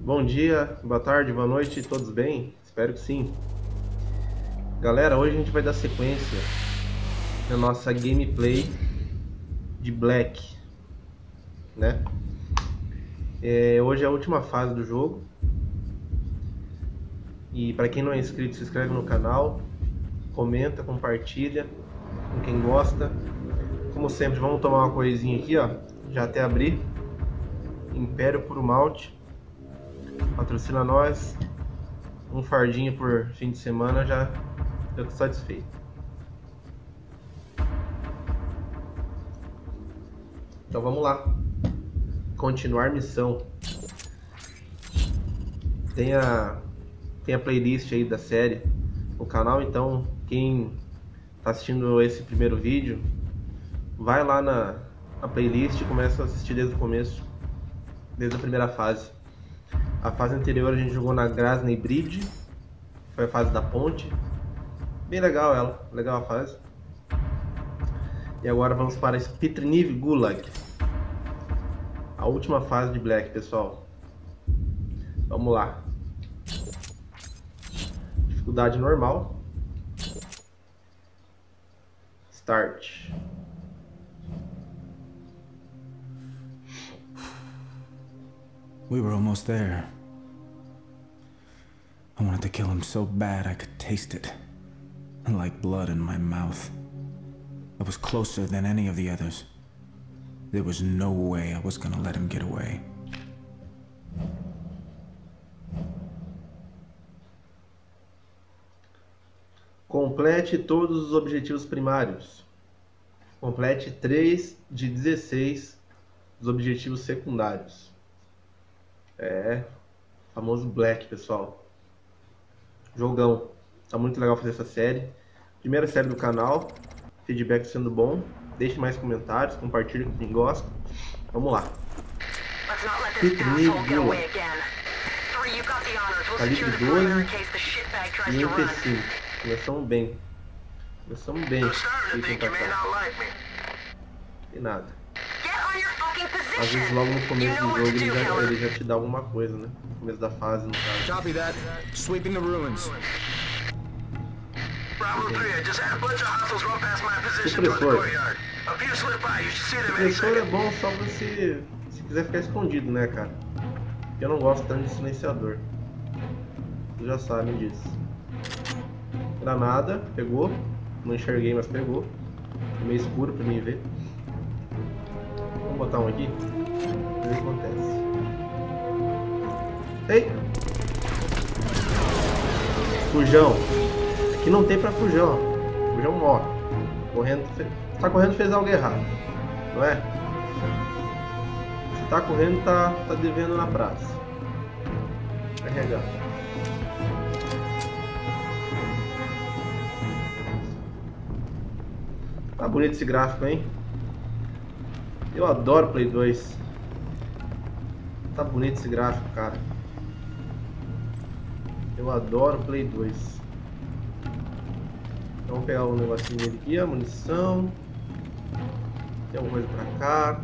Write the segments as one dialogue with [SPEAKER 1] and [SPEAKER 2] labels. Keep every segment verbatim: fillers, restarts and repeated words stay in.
[SPEAKER 1] Bom dia, boa tarde, boa noite, todos bem? Espero que sim. Galera, hoje a gente vai dar sequência na nossa gameplay de Black, né? É, hoje é a última fase do jogo. E para quem não é inscrito, se inscreve no canal, comenta, compartilha com quem gosta. Como sempre, vamos tomar uma coisinha aqui, ó. Já até abri. Império Puro Malte. Patrocina nós. Um fardinho por fim de semana, já eu tô satisfeito. Então vamos lá. Continuar missão. Tem a, tem a playlist aí da série no canal, então quem tá assistindo esse primeiro vídeo, vai lá na, na playlist e começa a assistir desde o começo, desde a primeira fase. A fase anterior a gente jogou na Grasney Bridge, foi a fase da ponte, bem legal ela, legal a fase. E agora vamos para Spitniv Gulag, a última fase de Black, pessoal. Vamos lá. Dificuldade normal. Start.
[SPEAKER 2] We were almost there. I wanted to kill him so bad I could taste it, like blood in my mouth. I was closer than any of the others. There was no way I was gonna let him get away.
[SPEAKER 1] Complete todos os objetivos primários. Complete três de dezesseis dos objetivos secundários. É, famoso Black, pessoal. Jogão. Tá muito legal fazer essa série. Primeira série do canal. Feedback sendo bom. Deixe mais comentários, compartilhe com quem gosta. Vamos lá. Spitniv Gulag. Calibre doze e M P cinco. Começamos bem. Começamos bem. Tem nada. Às vezes logo no começo do jogo ele já, ele já te dá alguma coisa, né? No começo da fase, no caso.
[SPEAKER 2] Copy that. Sweeping the ruins.
[SPEAKER 1] Supressor. Supressor é bom só pra se, se quiser ficar escondido, né, cara? Eu não gosto tanto de silenciador. Vocês já sabem disso. Granada, pegou. Não enxerguei, mas pegou. Meio escuro pra mim ver. Vamos botar um aqui. Ver o que acontece. Ei! Fujão. Aqui não tem pra fujão. Fujão morre. Correndo, se tá correndo fez algo errado. Não é? Se tá correndo tá, tá devendo na praça. Carregar. Tá bonito esse gráfico, hein? Eu adoro Play dois. Tá bonito esse gráfico, cara. Eu adoro Play dois. Então, vamos pegar um negocinho dele aqui, a munição. Tem alguma coisa pra cá.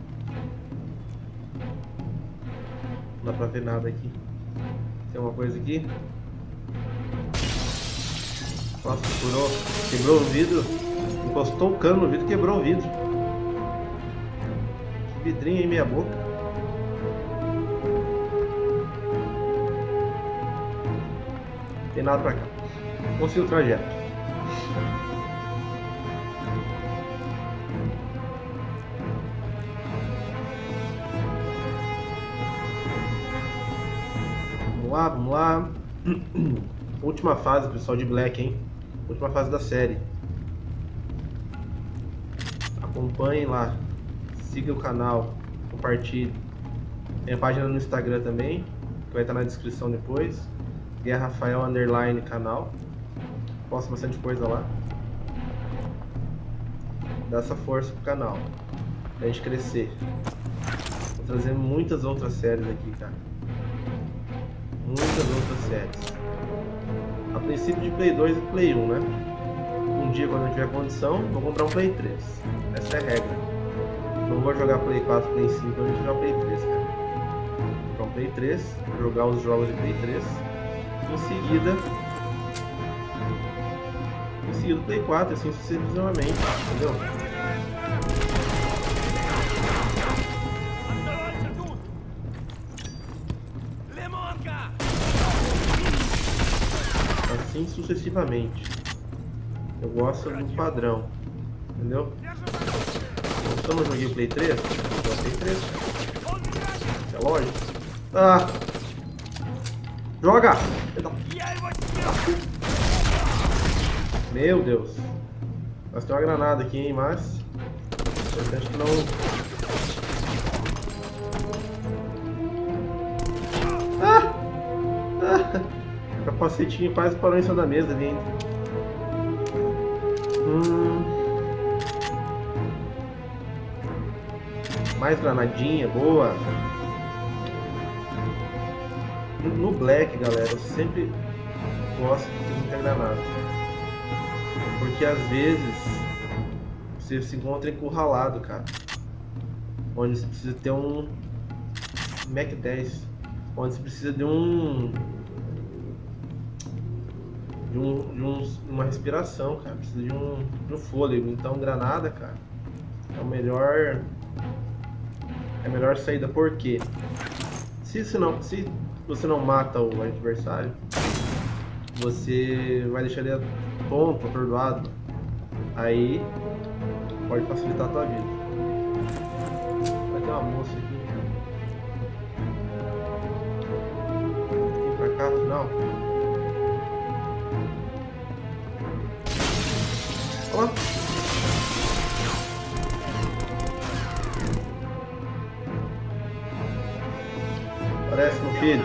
[SPEAKER 1] Não dá pra ver nada aqui. Tem alguma coisa aqui. Nossa, furou. Quebrou o vidro. Encostou o cano no vidro e quebrou o vidro. Que vidrinho em meia boca. Não tem nada pra cá. Vamos seguir o trajeto. Vamos lá, vamos lá. Última fase, pessoal, de Black, hein? Última fase da série. Acompanhem lá. Siga o canal. Compartilhe. Tem a página no Instagram também, que vai estar na descrição depois. Guerra Rafael Underline canal. Posto bastante coisa lá. Dá essa força pro canal, pra gente crescer. Vou trazer muitas outras séries aqui, cara. Muitas outras séries. A princípio de Play dois e Play um, né? Um dia, quando eu tiver condição, vou comprar um Play três. Essa é a regra. Não vou jogar Play quatro, Play cinco, eu vou jogar Play três, cara. Comprar um Play três, jogar os jogos de Play três. Em seguida, em seguida Play quatro, assim sucessivamente, entendeu? Assim sucessivamente. Eu gosto do padrão, entendeu? Se eu não joguei o Play três, eu joguei o Play três. É lógico. Ah! Joga! Meu Deus. Mas tem uma granada aqui, hein? Mas importante que não... Ah! Ah! O capacetinho quase parou em cima da mesa ali ainda. Hum... Mais granadinha, boa. No Black, galera, eu sempre gosto de muita granada. Porque às vezes você se encontra encurralado, cara. Onde você precisa ter um Mac dez. Onde você precisa de um... De, um, de um, uma respiração, cara. Precisa de um, de um fôlego. Então granada, cara, é o melhor... É a melhor saída, porque se, se, não, se você não mata o adversário, você vai deixar ele tonto, atordoado. Aí pode facilitar a tua vida. Vai ter uma moça aqui. Vem pra cá, não. Olha lá. Parece, meu filho.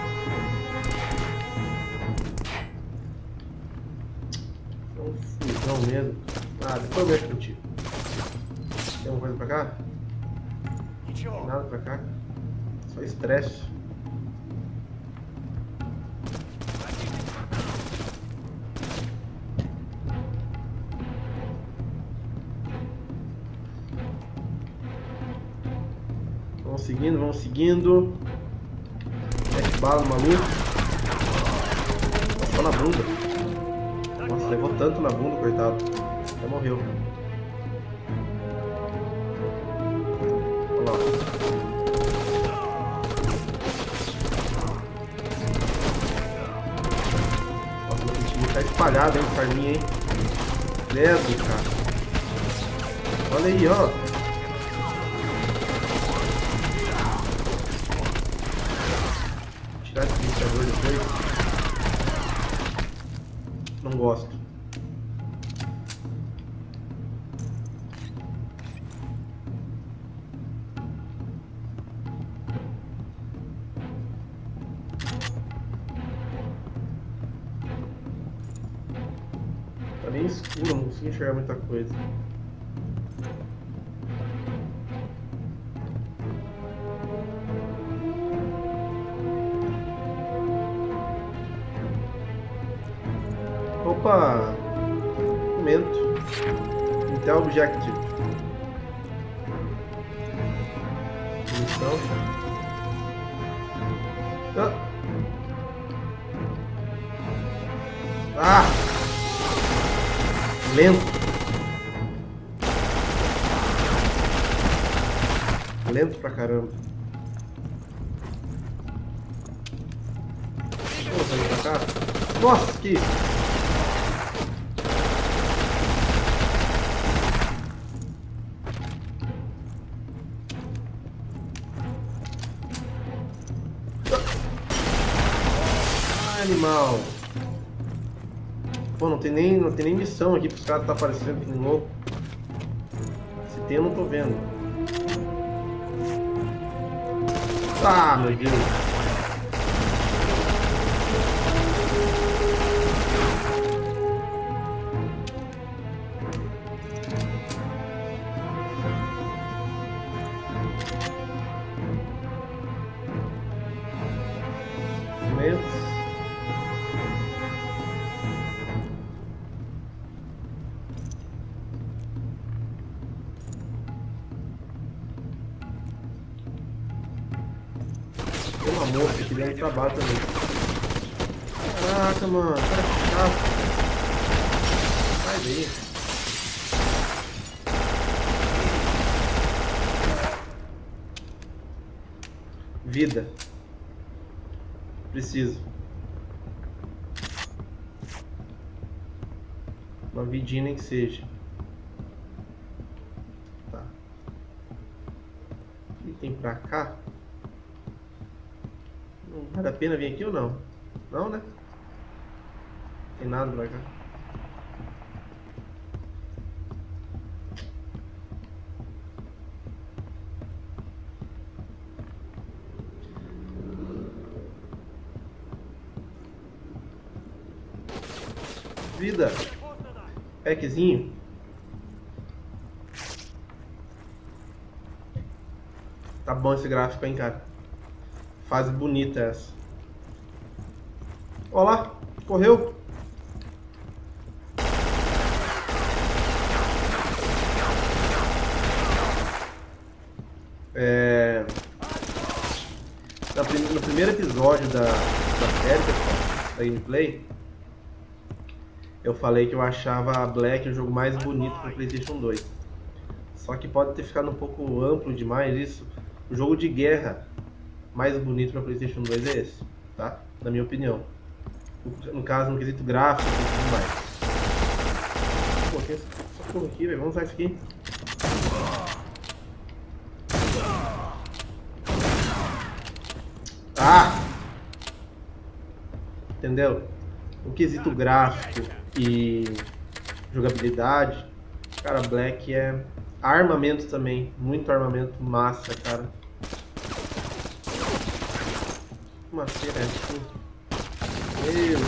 [SPEAKER 1] É um fusão mesmo. Ah, depois eu mexo contigo. Tem alguma coisa pra cá? Não tem nada pra cá. Só estresse. Vamos seguindo, vamos seguindo. Bala no maluco. Só na bunda. Nossa, levou tanto na bunda, coitado. Até morreu. Olha lá. Nossa, meu time tá espalhado, hein, farminha, hein. Credo, cara. Olha aí, ó. Tirar esse limitador depois. Não gosto. Tá bem escuro, não consigo enxergar muita coisa. Opa! Documento. Intel Objective. Missão. Ah! Ah! Lento. Lento pra caramba. Vamos sair pra cá. Nossa, que isso? Animal. Pô, não tem nem, não tem nem missão aqui pros caras tá aparecendo que nem louco. Se tem, eu não tô vendo. Ah, meu Deus. Documentos. Tem uma moça aqui dentro do trabalho também. Caraca, mano. Cara que chato. Sai daí. Vida. Preciso. Uma vidinha nem que seja. Tá. O que tem pra cá? Não vale a pena vir aqui ou não? Não, né? Não tem nada pra cá. Vida. Packzinho. Tá bom esse gráfico, hein, cara. Fase bonita essa. Olha lá, correu. É... No primeiro episódio da, da série, pessoal, da gameplay, eu falei que eu achava a Black o jogo mais bonito pro PlayStation dois. Só que pode ter ficado um pouco amplo demais isso. O jogo de guerra mais bonito para PlayStation dois é esse, tá? Na minha opinião. No caso, no quesito gráfico e tudo mais. Pô, tem essa porra aqui, velho. Vamos usar isso aqui. Ah! Entendeu? O quesito gráfico e jogabilidade, cara, Black é armamento também, muito armamento massa, cara. Uma cera aqui. Meu Deus.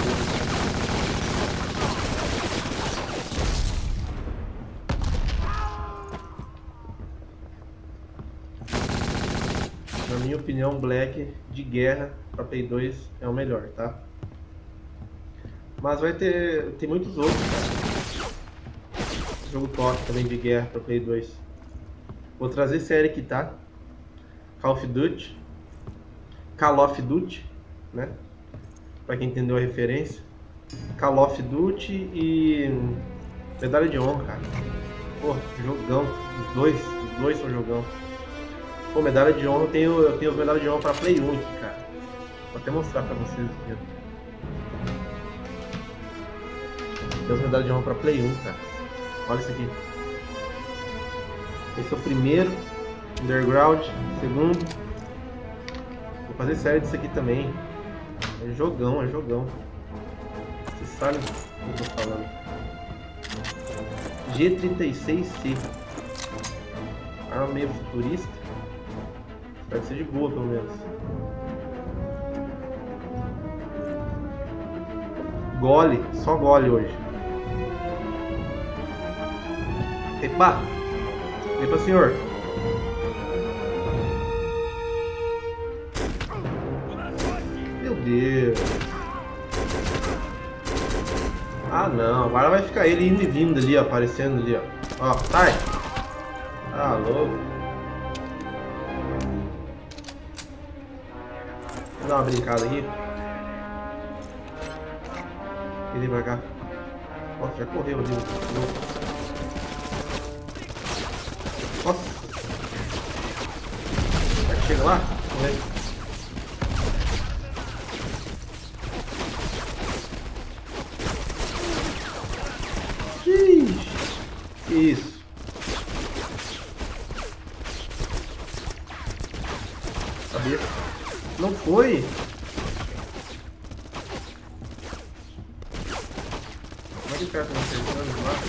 [SPEAKER 1] Na minha opinião, Black de guerra para Play dois é o melhor, tá? Mas vai ter, tem muitos outros, cara. Jogo top também de guerra para Play dois. Vou trazer série aqui, tá? Call of Duty. Call of Duty, né? Pra quem entendeu a referência. Call of Duty e Medalha de Honra, cara. Pô, jogão. Os dois, os dois são jogão. Pô, Medalha de Honra, eu tenho, eu tenho as Medalhas de Honra pra Play um aqui, cara. Vou até mostrar pra vocês aqui. Tem as Medalhas de Honra pra Play um, cara. Olha isso aqui. Esse é o primeiro. Underground. Segundo. Vou fazer série disso aqui também. É jogão, é jogão. Vocês sabem o que eu tô falando. G trinta e seis C. Arma meio futurista. Espero que seja de boa, pelo menos. Gole, só gole hoje. Epa! Epa, senhor! Meu Deus! Ah não, agora vai ficar ele indo e vindo ali, ó, aparecendo ali, ó. Ó, sai! Ah, louco! Vou dar uma brincada aqui. Ele vai cá. Nossa, já correu ali. Nossa! Será que chega lá? Vamos ver. Que isso? Cabeça. Não foi? Como é que o cara tá me acertando lá?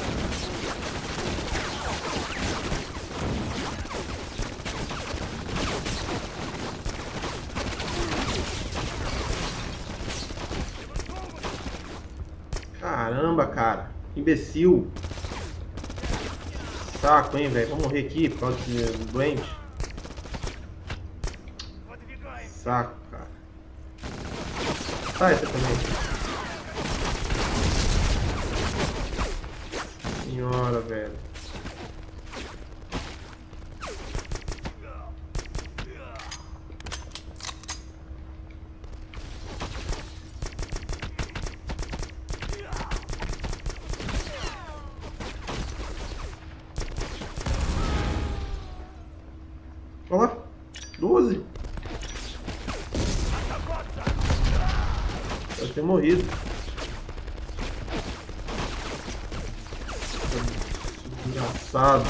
[SPEAKER 1] Caramba, cara. Imbecil. Saco, hein, velho. Vou morrer aqui por causa de doente. Saco, cara. Sai, você também. Senhora, velho. Pode ter morrido. Engraçado.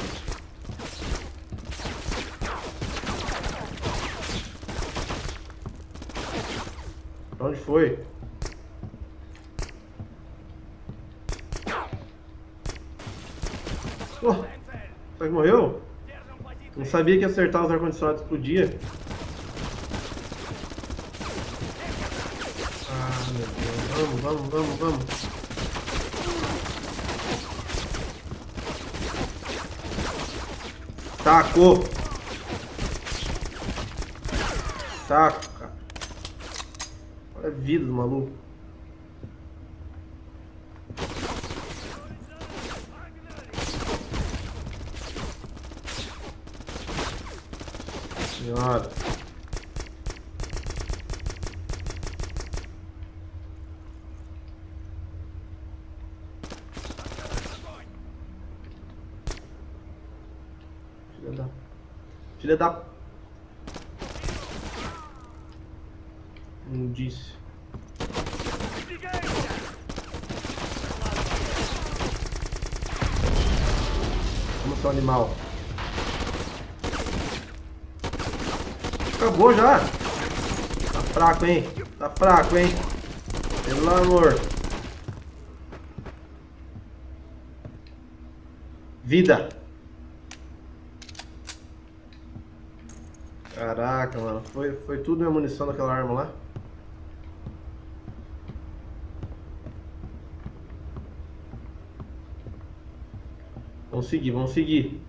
[SPEAKER 1] Pra onde foi? Oh, será que morreu? Não sabia que acertar os ar-condicionados explodia. Ah, meu Deus. Vamos, vamos, vamos, vamos. Tacou. Saco, cara. Olha a vida do maluco. Senhora. Filha da... Filha da... Não disse. Como seu animal. Acabou já. Tá fraco, hein? Tá fraco, hein? Pelo amor. Vida. Caraca, mano. Foi, foi tudo minha munição daquela arma lá. Vamos seguir, vamos seguir.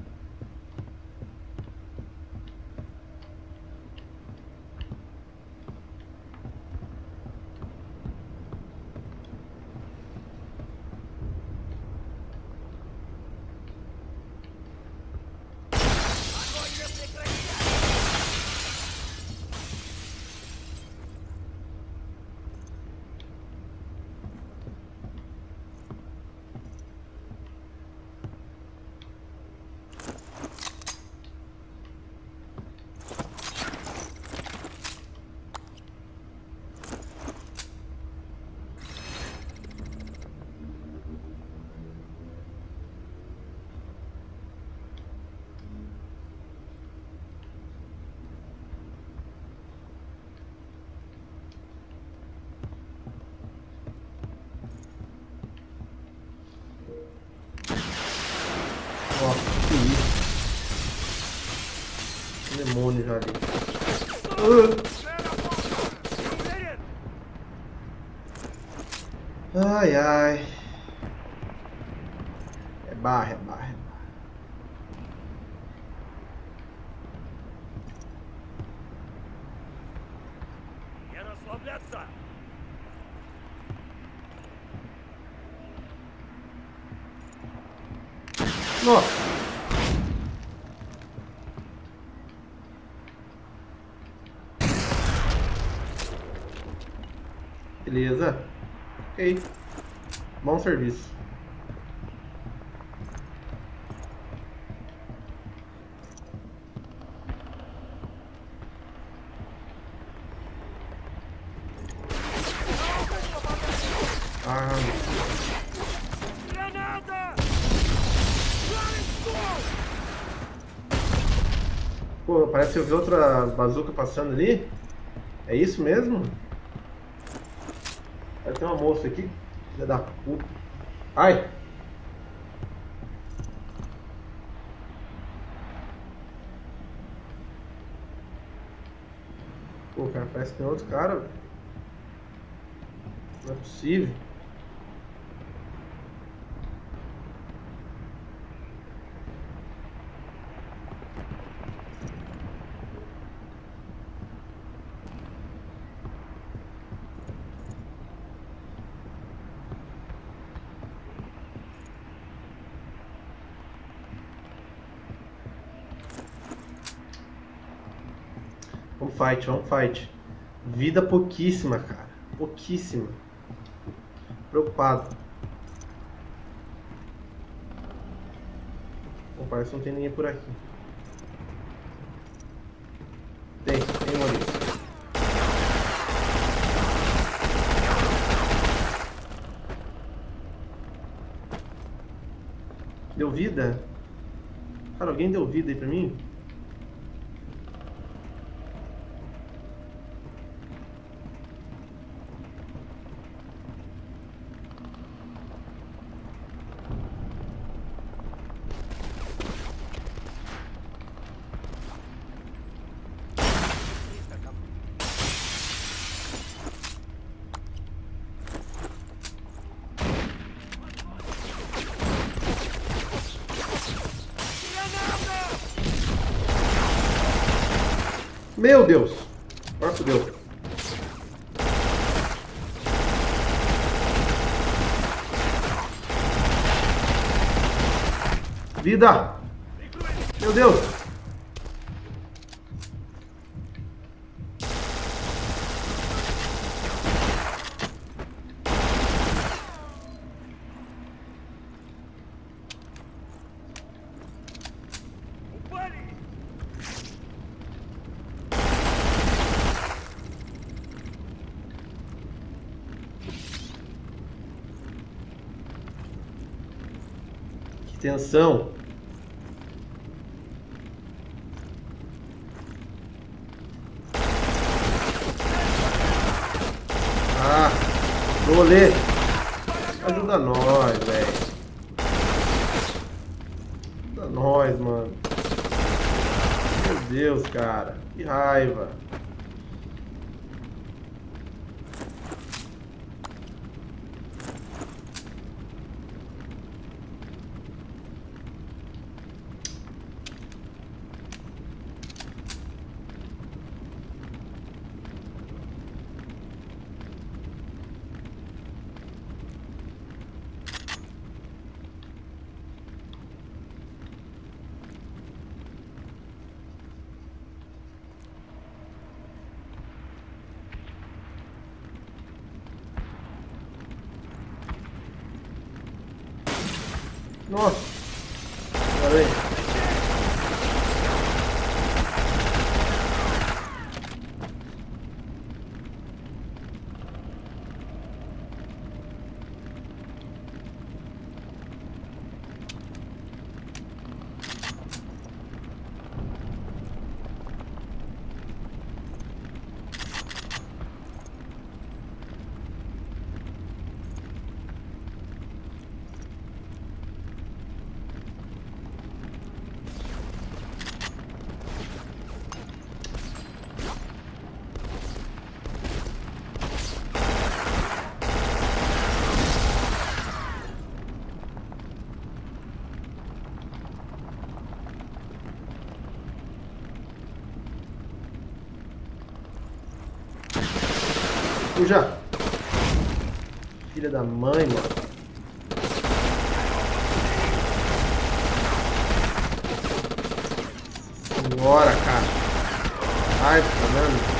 [SPEAKER 1] Nossa, que isso. Demônio já ali. Uh. Ai, ai. É barra, é barra, é barra. Nossa. Beleza. Ok. Bom serviço. Ah. Pô, parece que eu vi outra bazuca passando ali. É isso mesmo? Tem uma moça aqui, filha da puta. Ai! Pô, cara, parece que tem outro cara. Não é possível. Vamos fight, vamos fight. Vida pouquíssima, cara. Pouquíssima. Preocupado. Bom, parece que não tem ninguém por aqui. Tem, tem um ali. deu vida? Cara, alguém deu vida aí pra mim? Meu Deus! Nossa, Deus! Vida! Meu Deus! Que tensão! Ah! Rolê! Ajuda nós, velho! Ajuda nós, mano! Meu Deus, cara! Que raiva! Nossa! Olha aí! Fuja! Filha da mãe, mano. Senhora, cara. Ai, tá vendo?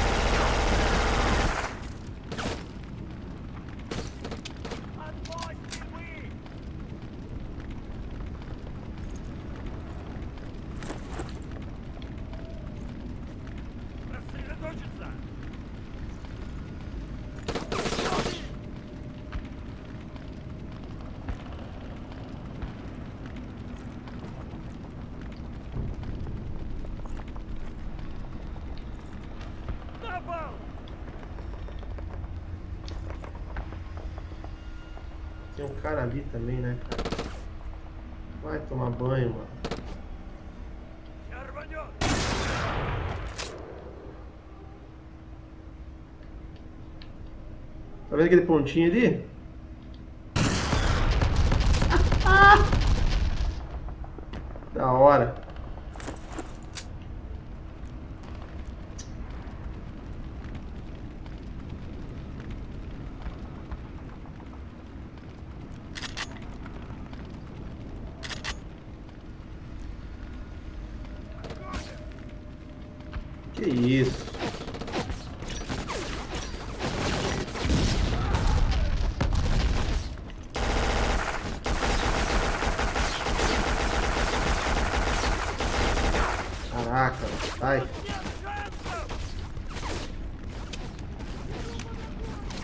[SPEAKER 1] Tem um cara ali também, né, cara? Vai tomar banho, mano. Tá vendo aquele pontinho ali? Da hora. Que isso? Caraca, sai.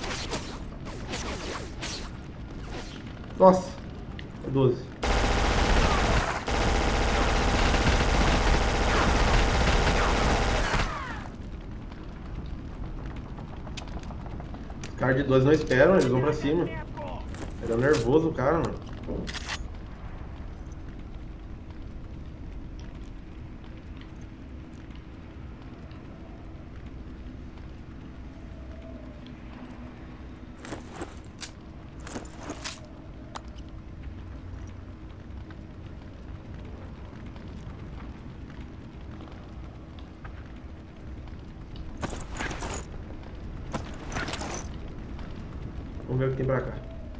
[SPEAKER 1] Nossa, doze. Cara de dois não esperam, eles vão pra cima. Era nervoso o cara, mano. Vamos ver o que tem pra cá.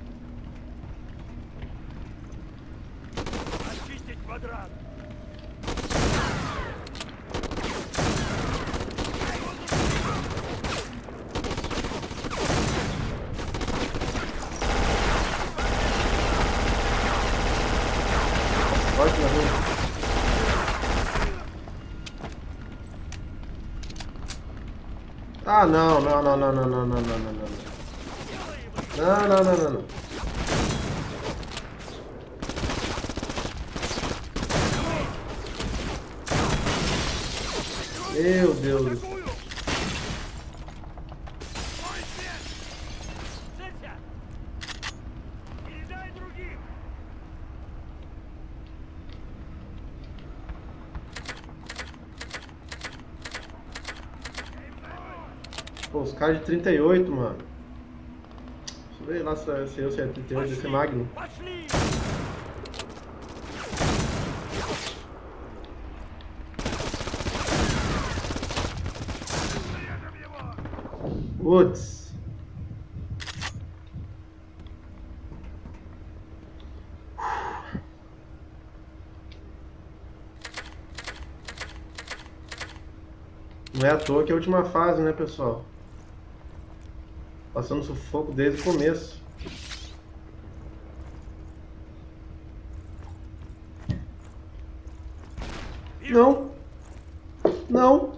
[SPEAKER 1] Forte na rua. Ah, não, não, não, não, não, não, não, não, não, não. Não, não, não, não, não. Meu Deus. Pô, os caras de trinta e oito, mano. Deixa eu ver lá se eu se é trinta e oito, esse é Magnum. Putz. Não é à toa que é a última fase, né, pessoal? Passando sufoco desde o começo. Não. Não.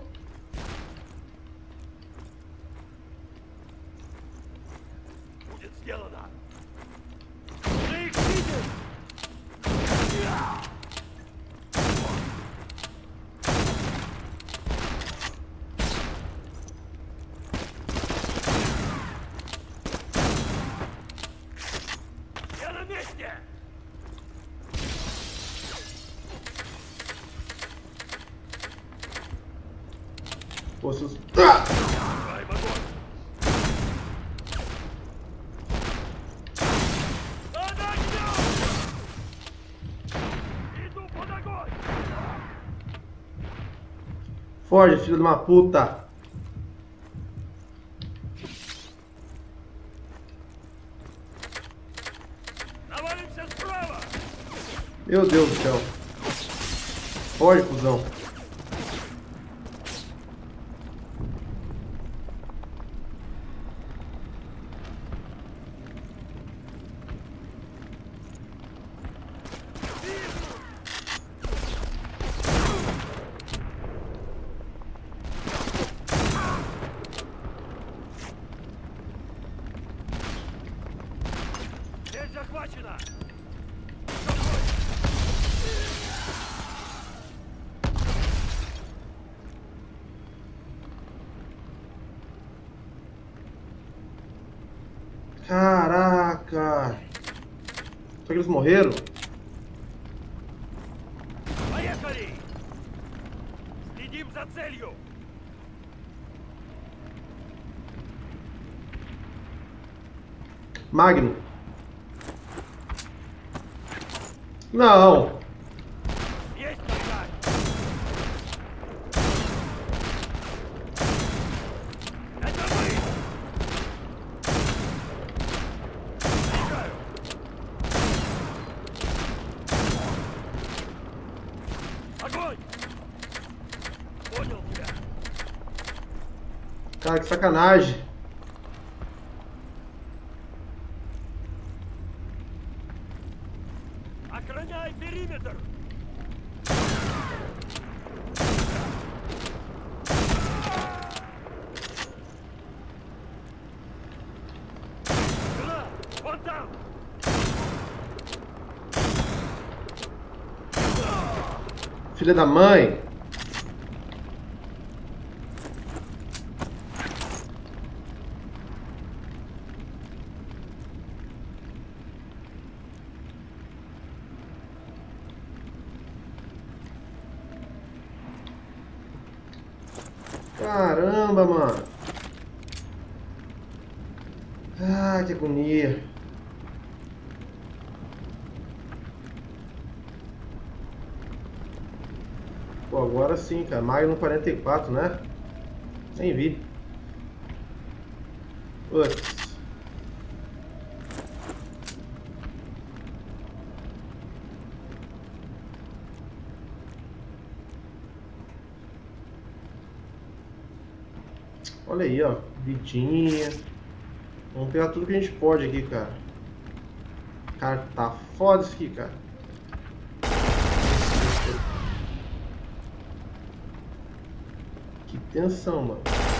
[SPEAKER 1] Poços. Ah! Foge, filho de uma puta. Meu Deus do céu. Foge, cuzão. Caraca! Será que eles morreram? Magno. Não. Cara, que sacanagem. Filha da mãe. Caramba, mano. Ah, que agonia. Pô, agora sim, cara. Magnum quarenta e quatro, né? Nem vi. Putz. Olha aí, ó. Vidinha. Vamos pegar tudo que a gente pode aqui, cara. Cara, tá foda isso aqui, cara. Que tensão, mano.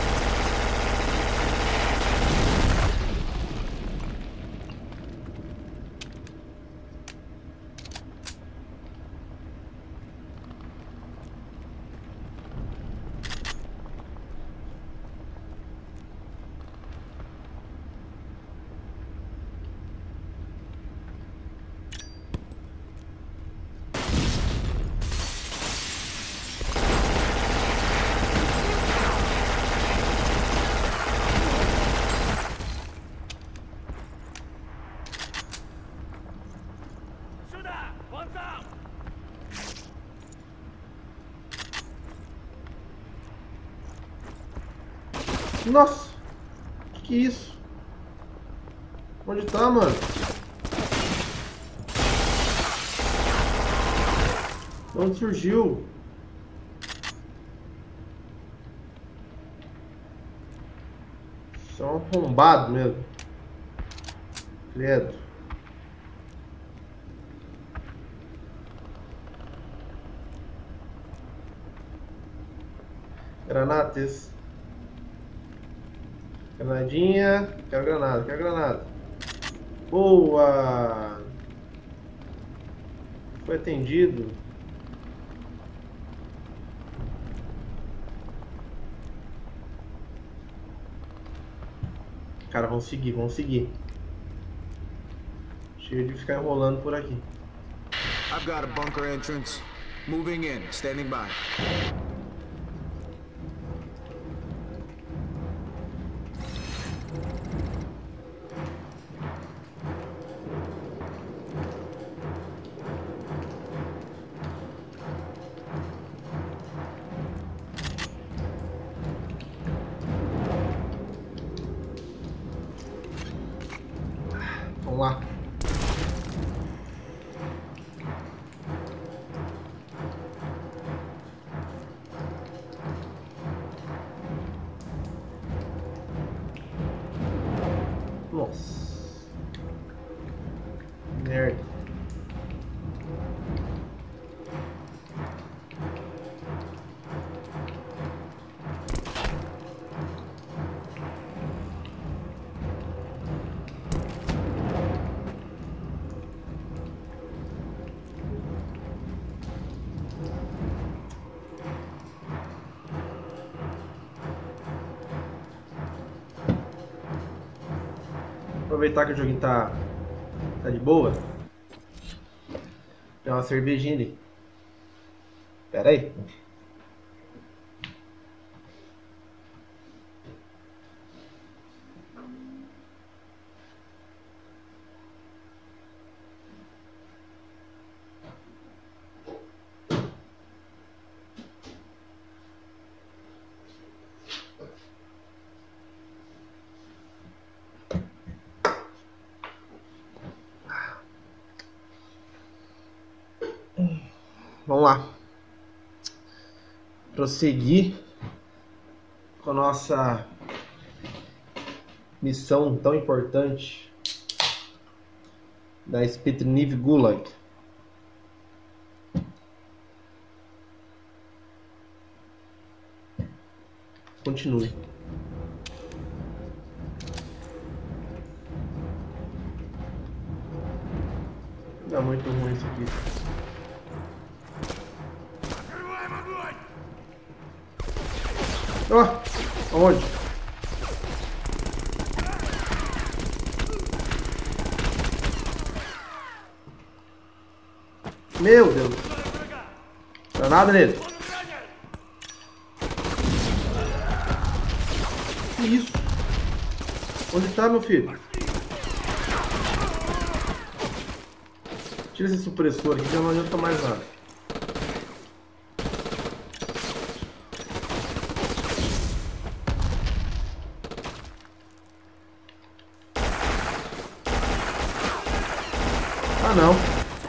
[SPEAKER 1] Nossa! Que que é isso? Onde tá, mano? De onde surgiu? Isso é um arrombado mesmo. Credo. Granates. Granadinha. Quero granada, quero granada. Boa! Foi atendido. Cara, vamos seguir, vamos seguir. Cheio de ficar enrolando por aqui.
[SPEAKER 3] I've got a bunker entrance. Moving in, standing by.
[SPEAKER 1] Vamos lá. Nossa. Merda. Aproveitar que o joguinho tá, tá de boa. Tem uma cervejinha ali. Pera aí. Vamos lá. Prosseguir com a nossa missão tão importante da Spetniv Gulag. Continue. Dá muito ruim isso aqui. Ó, oh, aonde? Meu Deus. Não dá nada nele. Que isso? Onde tá, meu filho? Tira esse supressor aqui, já não adianta mais nada. Ah, não.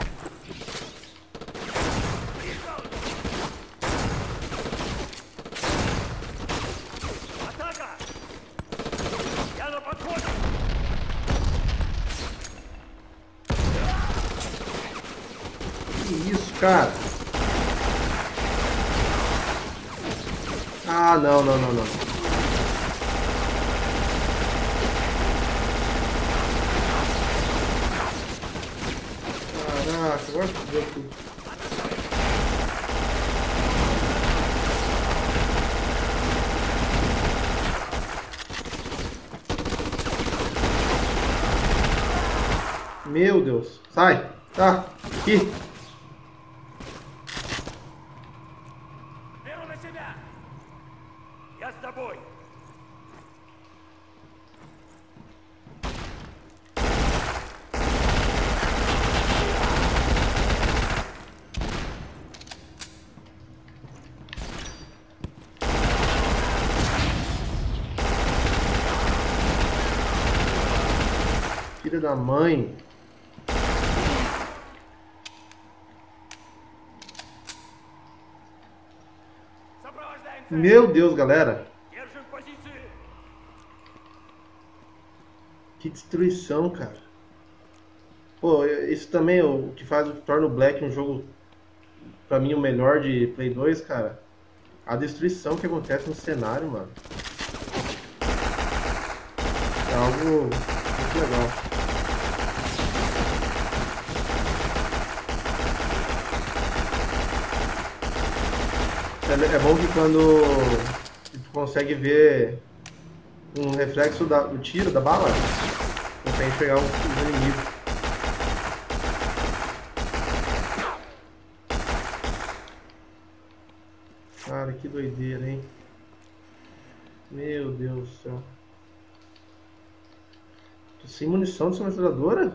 [SPEAKER 1] Que isso, cara? Ah, não, não, não, não. Caraca, agora fudeu tudo. Meu Deus. Sai. Tá. Aqui. Filha da mãe. Meu Deus, galera. Que destruição, cara. Pô, isso também é o que faz, torna o Black um jogo, pra mim, o melhor de Play dois, cara. A destruição que acontece no cenário, mano. É algo muito legal. É bom que quando tu consegue ver um reflexo da, do tiro, da bala, consegue pegar os, os inimigos. Cara, que doideira, hein? Meu Deus do céu. Tô sem munição dessa metralhadora?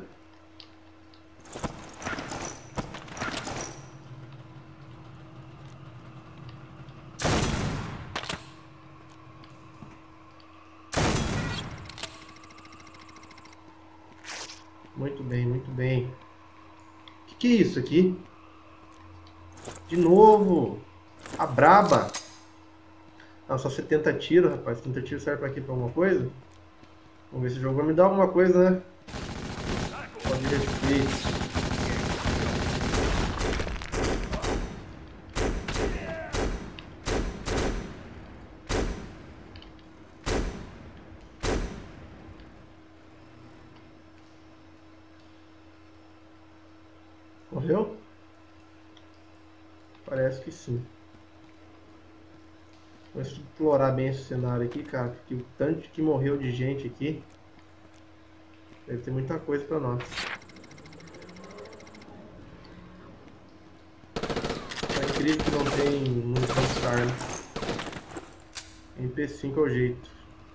[SPEAKER 1] Muito bem, muito bem. O que, que é isso aqui? De novo! A braba! Ah, só setenta tiros, rapaz. setenta tiros serve pra aqui pra alguma coisa? Vamos ver se o jogo vai me dar alguma coisa, né? Pode ver. Morreu? Parece que sim. Vamos explorar bem esse cenário aqui, cara. Porque o tanto que morreu de gente aqui. Deve ter muita coisa pra nós. É incrível que não tem munição de arma. M P cinco é o jeito.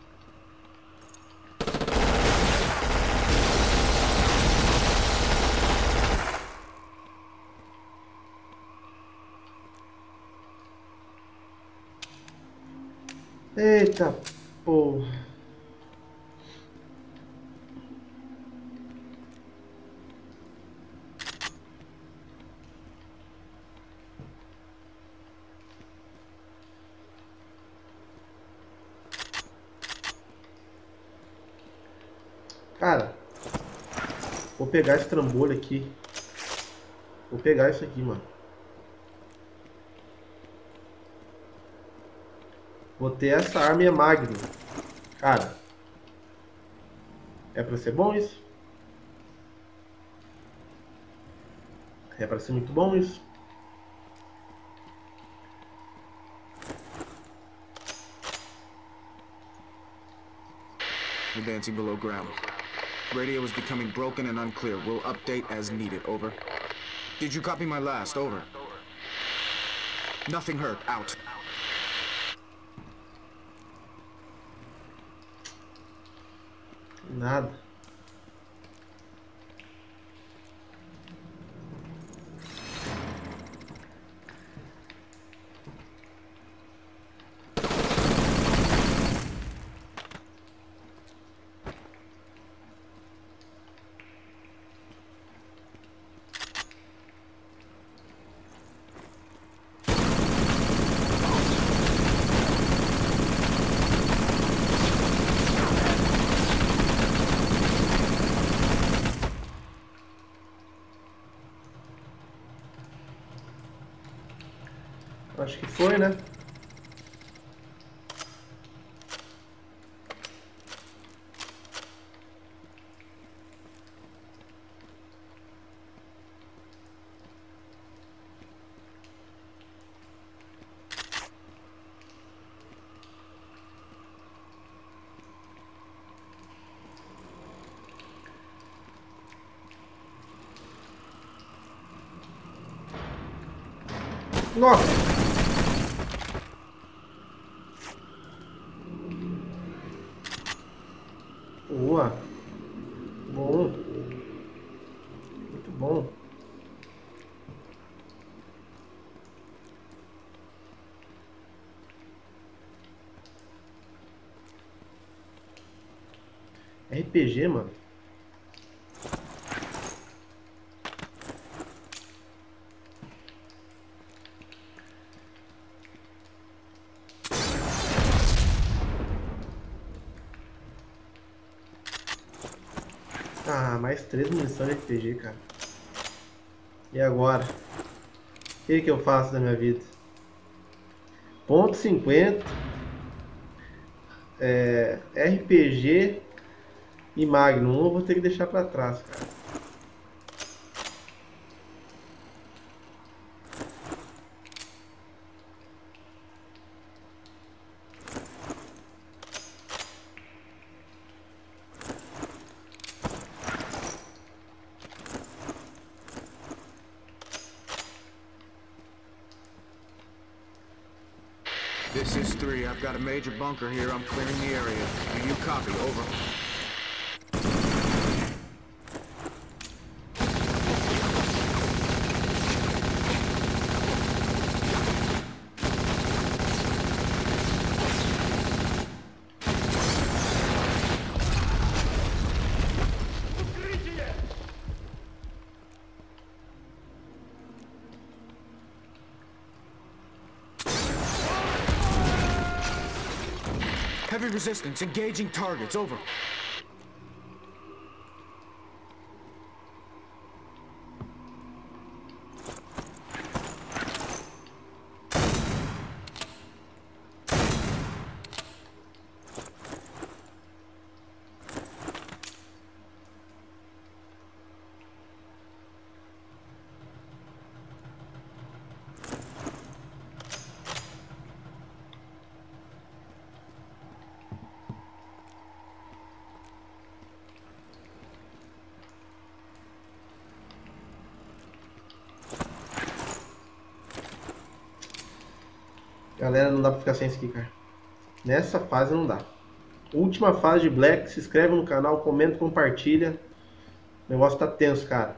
[SPEAKER 1] Eita porra. Cara, vou pegar esse trambolho aqui. Vou pegar isso aqui, mano. Vou ter essa arma e a Magnum. Cara, é pra ser bom isso? É pra ser muito bom isso?
[SPEAKER 3] We're dancing below ground. Radio is becoming broken and unclear. We'll update as needed. Over. Did you copy my last? Over. Nothing hurt. Out.
[SPEAKER 1] Nada. Acho que foi, né? Nossa! Boa! Bom! Muito bom! R P G, mano. Ah, mais três munições de R P G, cara. E agora? O que que eu faço da minha vida? Ponto cinquenta. É, R P G e Magnum. Eu vou ter que deixar pra trás, cara.
[SPEAKER 3] This is three. I've got a major bunker here. I'm clearing the area. Do you copy? Over. Heavy resistance. Engaging targets. Over.
[SPEAKER 1] Galera, não dá pra ficar sem isso aqui, cara. Nessa fase não dá. Última fase de Black. Se inscreve no canal, comenta, compartilha. O negócio tá tenso, cara.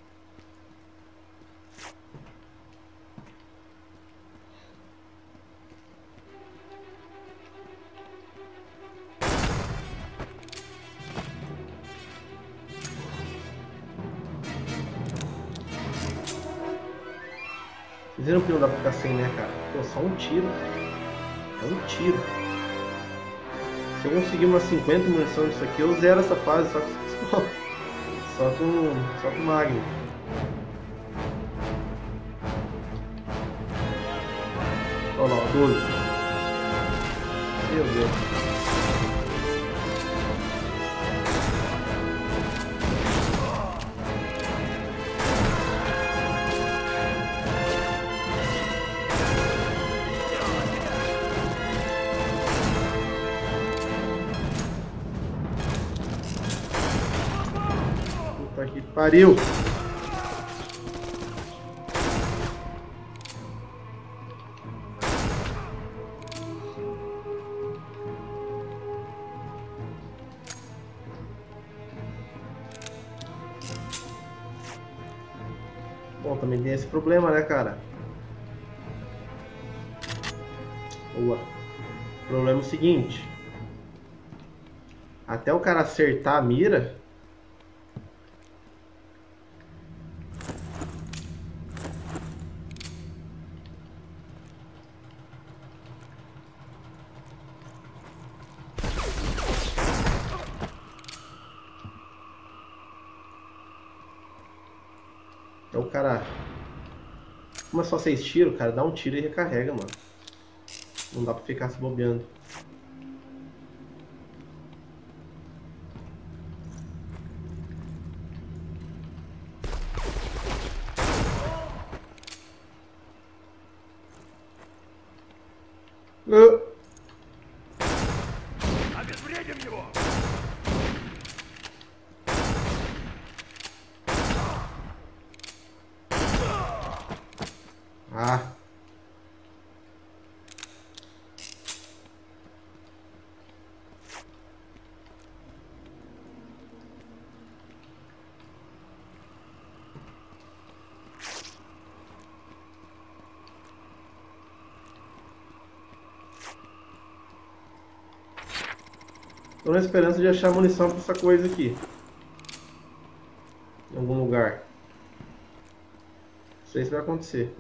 [SPEAKER 1] Vocês viram que não dá pra ficar sem, né, cara? Pô, só um tiro. É um tiro. Se eu conseguir umas cinquenta munições disso aqui, eu zero essa fase só, só, só com só com Magnum. Olha lá, doze. Meu Deus. Puta que pariu! Bom, também tem esse problema, né, cara? Boa. O problema é o seguinte. Até o cara acertar a mira... Até o cara... Como é só seis tiros, cara, dá um tiro e recarrega, mano. Não dá pra ficar se bobeando. Uh. Ah. Tô na esperança de achar munição pra essa coisa aqui. Em algum lugar. Não sei se vai acontecer.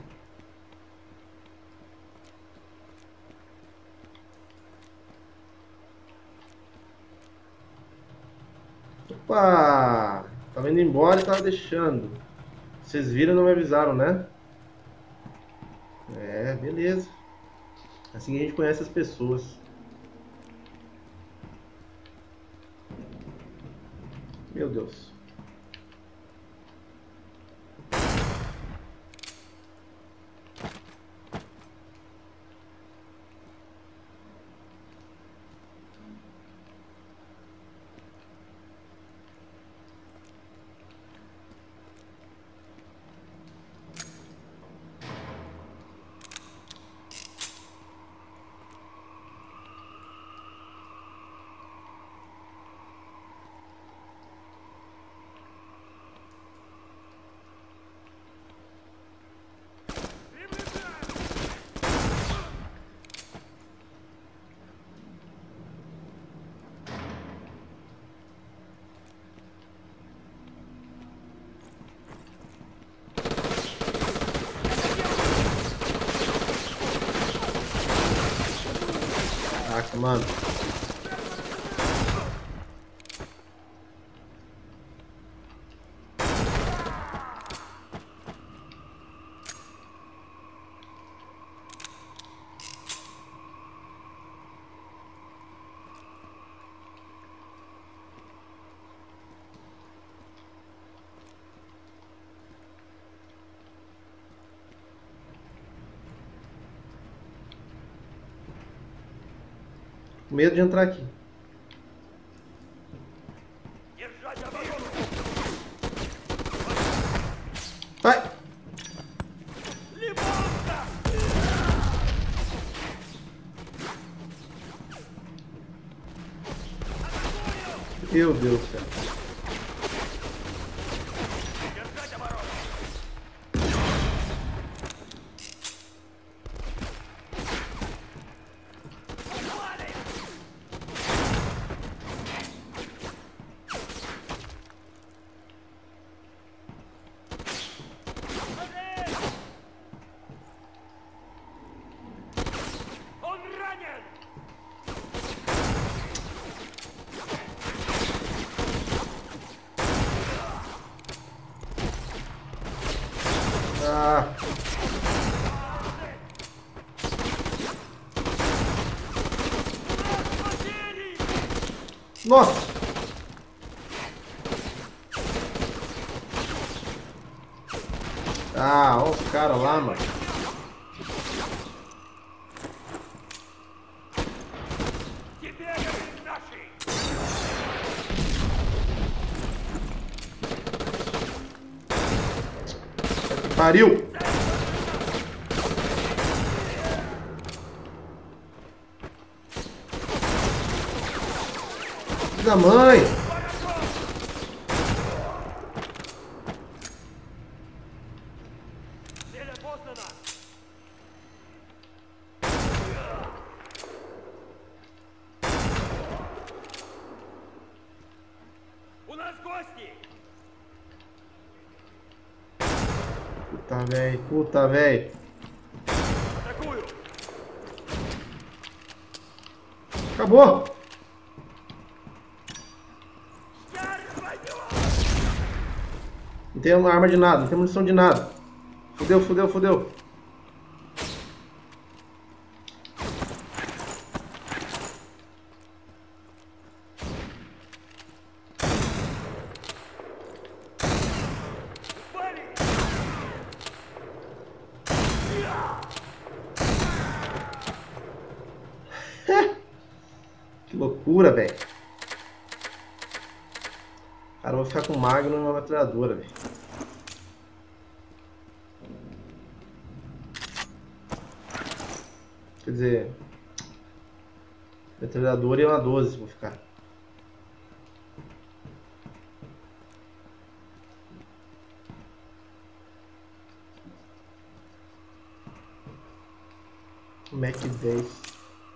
[SPEAKER 1] Opa! Tava indo embora e tava deixando. Vocês viram e não me avisaram, né? É, beleza. Assim a gente conhece as pessoas. Meu Deus. Caraca, mano. Medo de entrar aqui. Vai! Meu Deus, cara. Ah. Nossa! Ah, olha os caras lá, mano. Pariu! Da mãe! Puta, velho. Puta, velho. Acabou. Não tem arma de nada, não tem munição de nada. Fudeu, fudeu, fudeu. Que loucura, velho. Cara, eu vou ficar com o Magnum e uma metralhadora, velho. Quer dizer, metralhadora e uma doze vou ficar. Mac dez.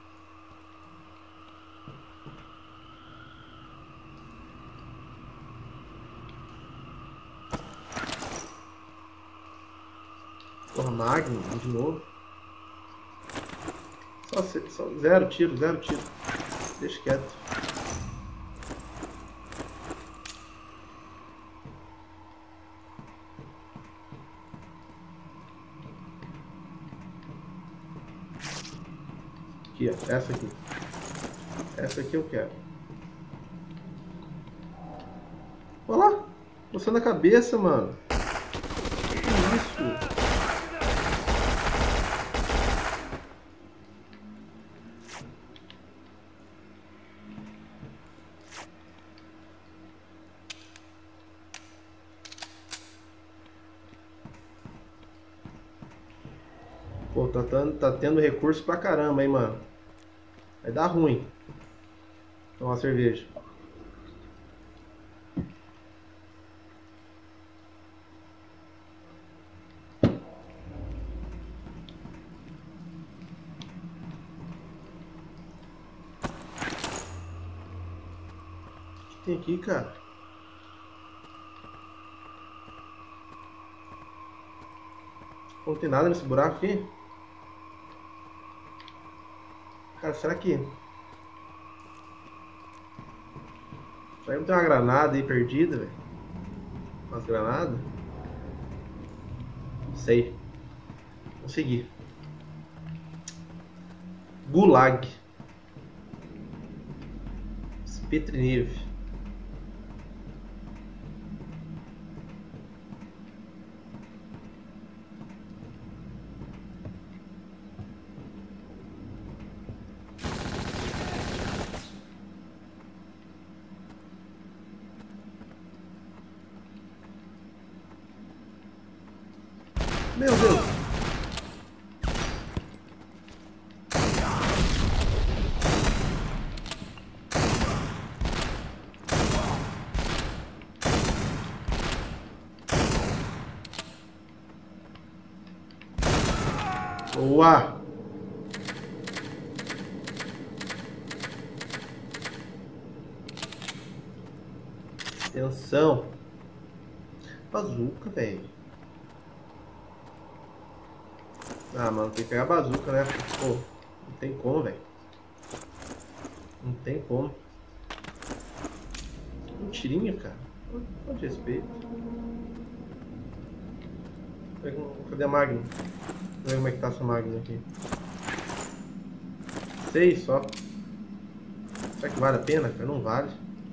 [SPEAKER 1] Porra, Magnum, de novo. Só, só zero tiro, zero tiro. Deixa quieto. Aqui, ó. Essa aqui. Essa aqui eu quero. Olha lá. Você na cabeça, mano. Que isso? Pô, tá, tá tendo recurso pra caramba, hein, mano. Vai dar ruim. Tomar uma cerveja. O que tem aqui, cara? Não tem nada nesse buraco aqui? Cara, será que... Será que não tem uma granada aí perdida, velho? Umas granadas? Não sei. Consegui. Gulag. Spitniv. Meu Deus! Boa! Atenção! Bazuca, velho. Ah, mano, tem que pegar a bazuca, né? Pô, não tem como, velho. Não tem como. Um tirinho, cara. Pode respeito. Cadê a Magnum? Vamos ver como é que tá essa Magnum aqui. Seis só. Será que vale a pena, cara? Não vale.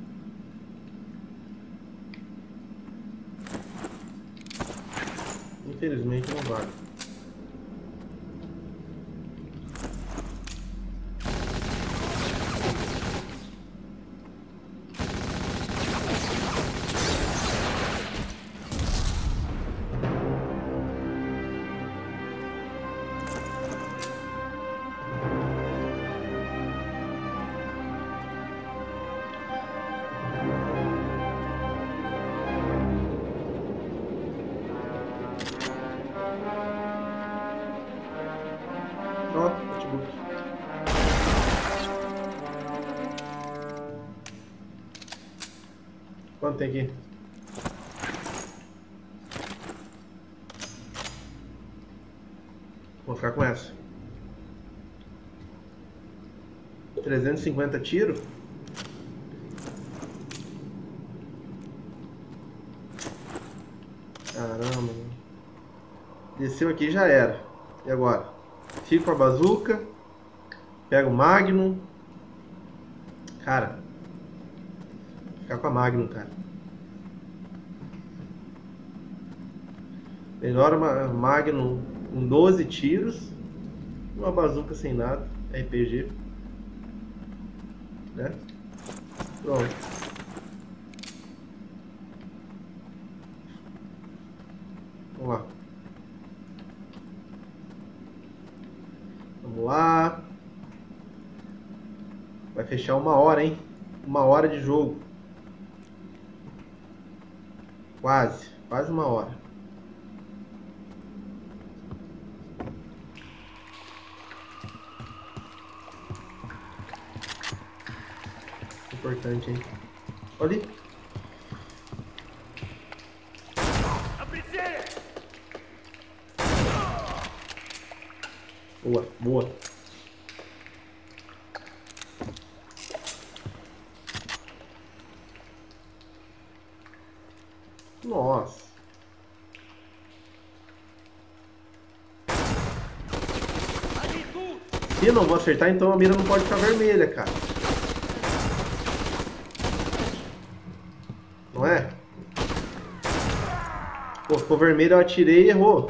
[SPEAKER 1] Infelizmente não vale. Ó, notebook. Quanto tem aqui? ficar com essa. trezentos e cinquenta tiros. Caramba, mano. Desceu aqui, já era. E agora? Fico com a bazuca. Pego o Magnum. Cara. Vou ficar com a Magnum, cara. Melhor uma Magnum com doze tiros. Uma bazuca sem nada. R P G. Né? Pronto. Vamos lá. Vamos lá. Vai fechar uma hora, hein? Uma hora de jogo. Quase. Quase uma hora. Importante, hein? Olha ali. Boa, boa. Nossa. Se eu não vou acertar, então a mira não pode ficar vermelha, cara. Não é? Pô, ficou vermelho, eu atirei e errou.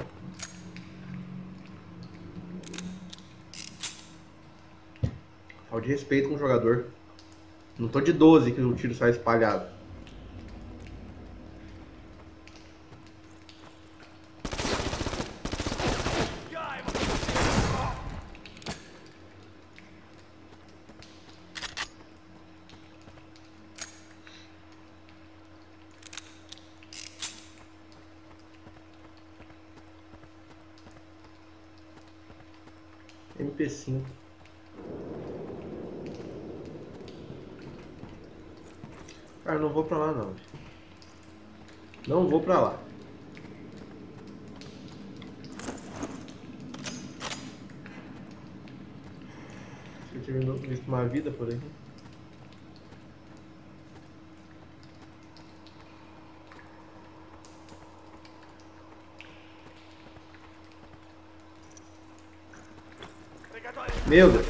[SPEAKER 1] Falta de respeito com o jogador. Não tô de doze que o tiro sai espalhado. M P cinco. Cara, não vou pra lá não. Não vou pra lá. Se eu tiver visto uma vida por aí. Meu Deus.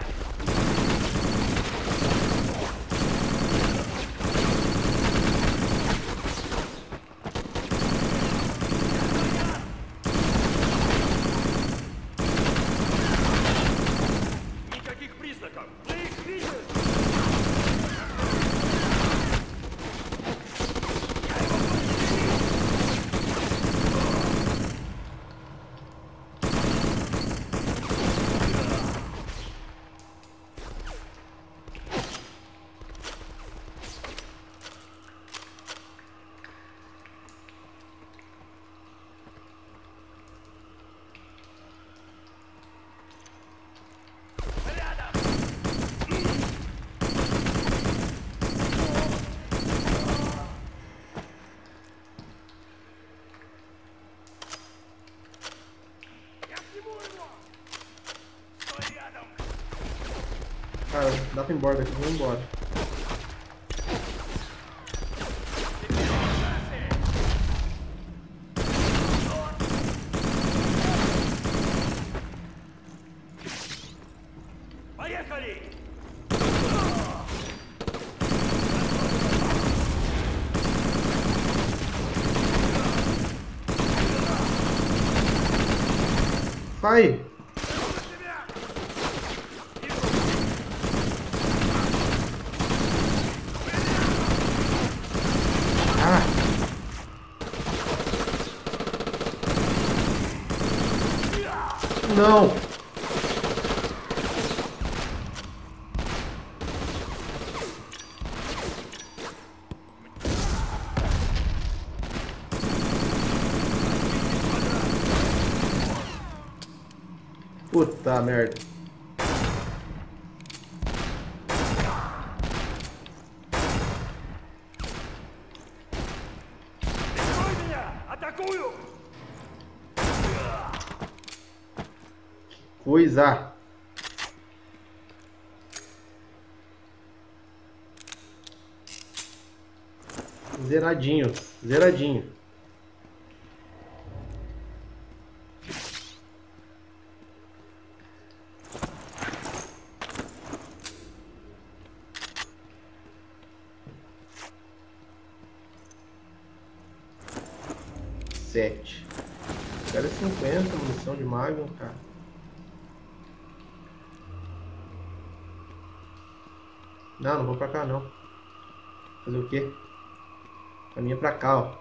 [SPEAKER 1] Cara, dá pra ir embora daqui, vamos embora. Sai! Ah! Não! Puta merda. coisa. Zeradinho, zeradinho. Sete. Quero cinquenta munição de Magnum, cara. Não, não vou pra cá não. Fazer o quê? Caminha pra cá, ó.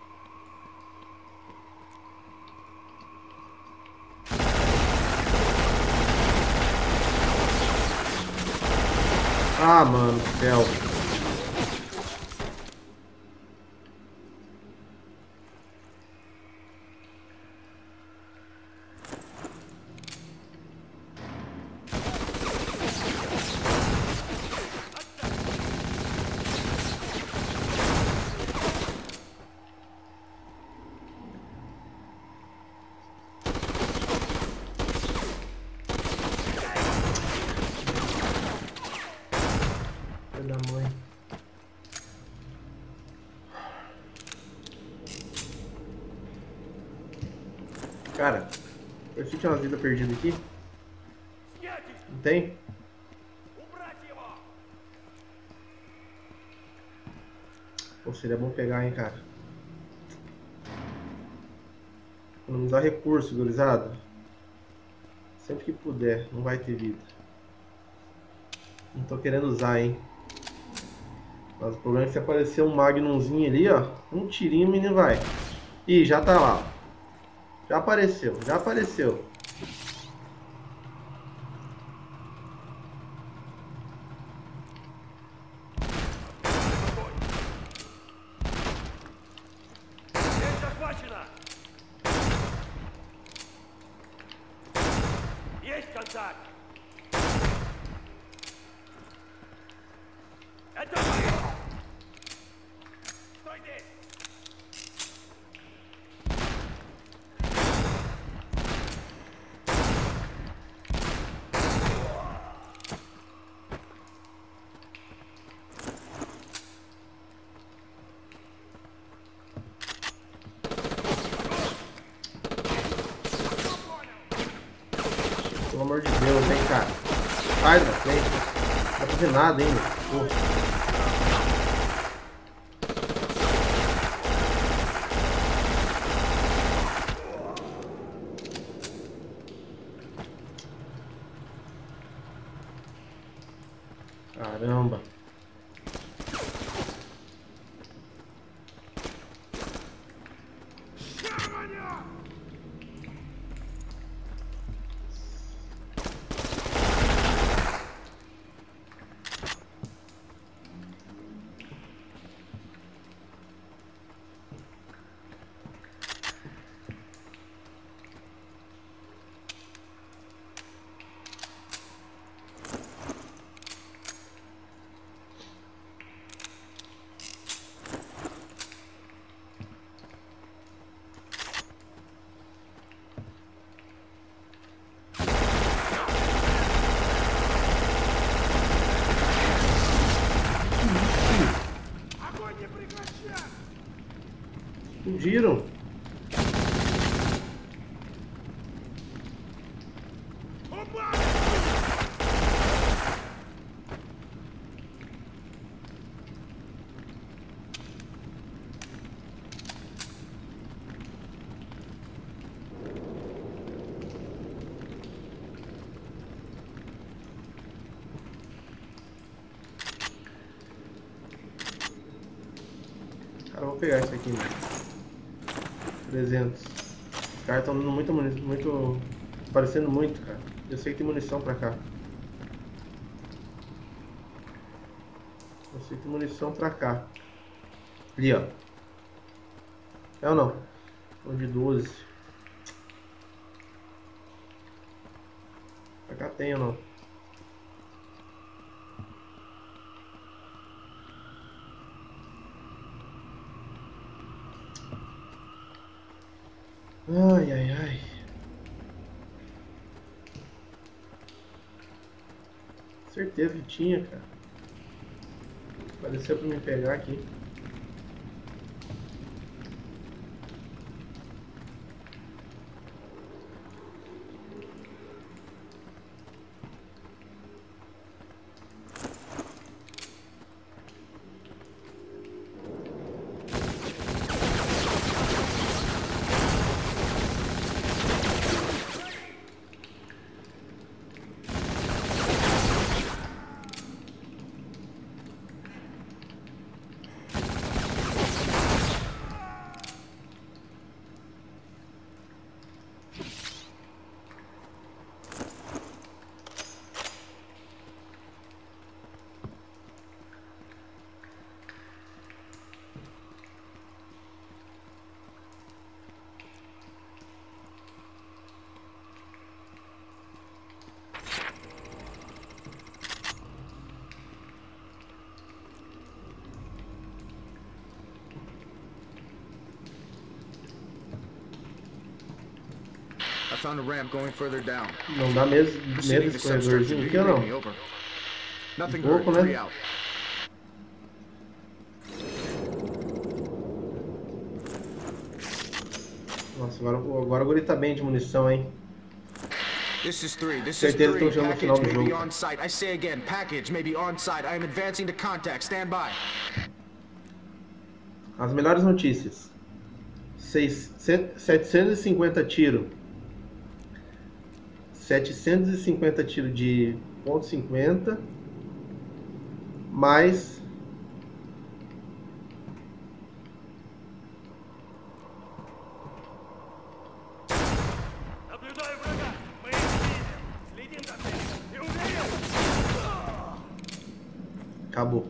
[SPEAKER 1] Ah, mano do céu. Da mãe. Cara, eu tinha uma vida perdida aqui. Não tem? Pô, seria bom pegar, hein, cara. Economizar recurso, gurizada. Sempre que puder, não vai ter vida. Não tô querendo usar, hein. Mas o problema é que se aparecer um Magnumzinho ali, ó, um tirinho o menino vai. Ih, já tá lá. Já apareceu, já apareceu.
[SPEAKER 4] Есть контакт! Это мы! Стой здесь!
[SPEAKER 1] Pelo amor de Deus, hein, cara. Sai da frente. Não dá pra fazer nada ainda. Pô. Caramba. Explodiram. Cara, eu vou pegar isso aqui, mano. trezentos. Os caras estão dando muita munição, muito... Parecendo muito, cara. Eu sei que tem munição pra cá. Eu sei que tem munição pra cá. Ali, ó. É ou não? Um de doze. Pra cá tem ou não? Ai, ai, ai. Certeza que tinha, cara. Apareceu pra me pegar aqui.
[SPEAKER 3] I found a ramp going further down.
[SPEAKER 1] Não dá mesmo, mesmo
[SPEAKER 3] Proceeding to
[SPEAKER 1] esse
[SPEAKER 3] substructure.
[SPEAKER 1] corredorzinho
[SPEAKER 3] Do
[SPEAKER 1] aqui
[SPEAKER 3] you
[SPEAKER 1] ou
[SPEAKER 3] read
[SPEAKER 1] não?
[SPEAKER 3] me? Over. Nothing
[SPEAKER 1] Um pouco,
[SPEAKER 3] heard.
[SPEAKER 1] né?
[SPEAKER 3] Three out.
[SPEAKER 1] Nossa, agora, agora o guri tá bem de munição, hein?
[SPEAKER 3] This is three. This is
[SPEAKER 1] Certeza que
[SPEAKER 3] three.
[SPEAKER 1] estão chegando no final
[SPEAKER 3] Package
[SPEAKER 1] do
[SPEAKER 3] may be
[SPEAKER 1] jogo.
[SPEAKER 3] on site. I say again, package may be on site. I am advancing to contact. Stand by.
[SPEAKER 1] As melhores notícias. seiscentos, setecentos e cinquenta tiro. setecentos e cinquenta tiro de ponto cinquenta. Mais
[SPEAKER 4] Наблюдаю врага. Мы их видим. Следим за целью. И уверен.
[SPEAKER 1] acabou.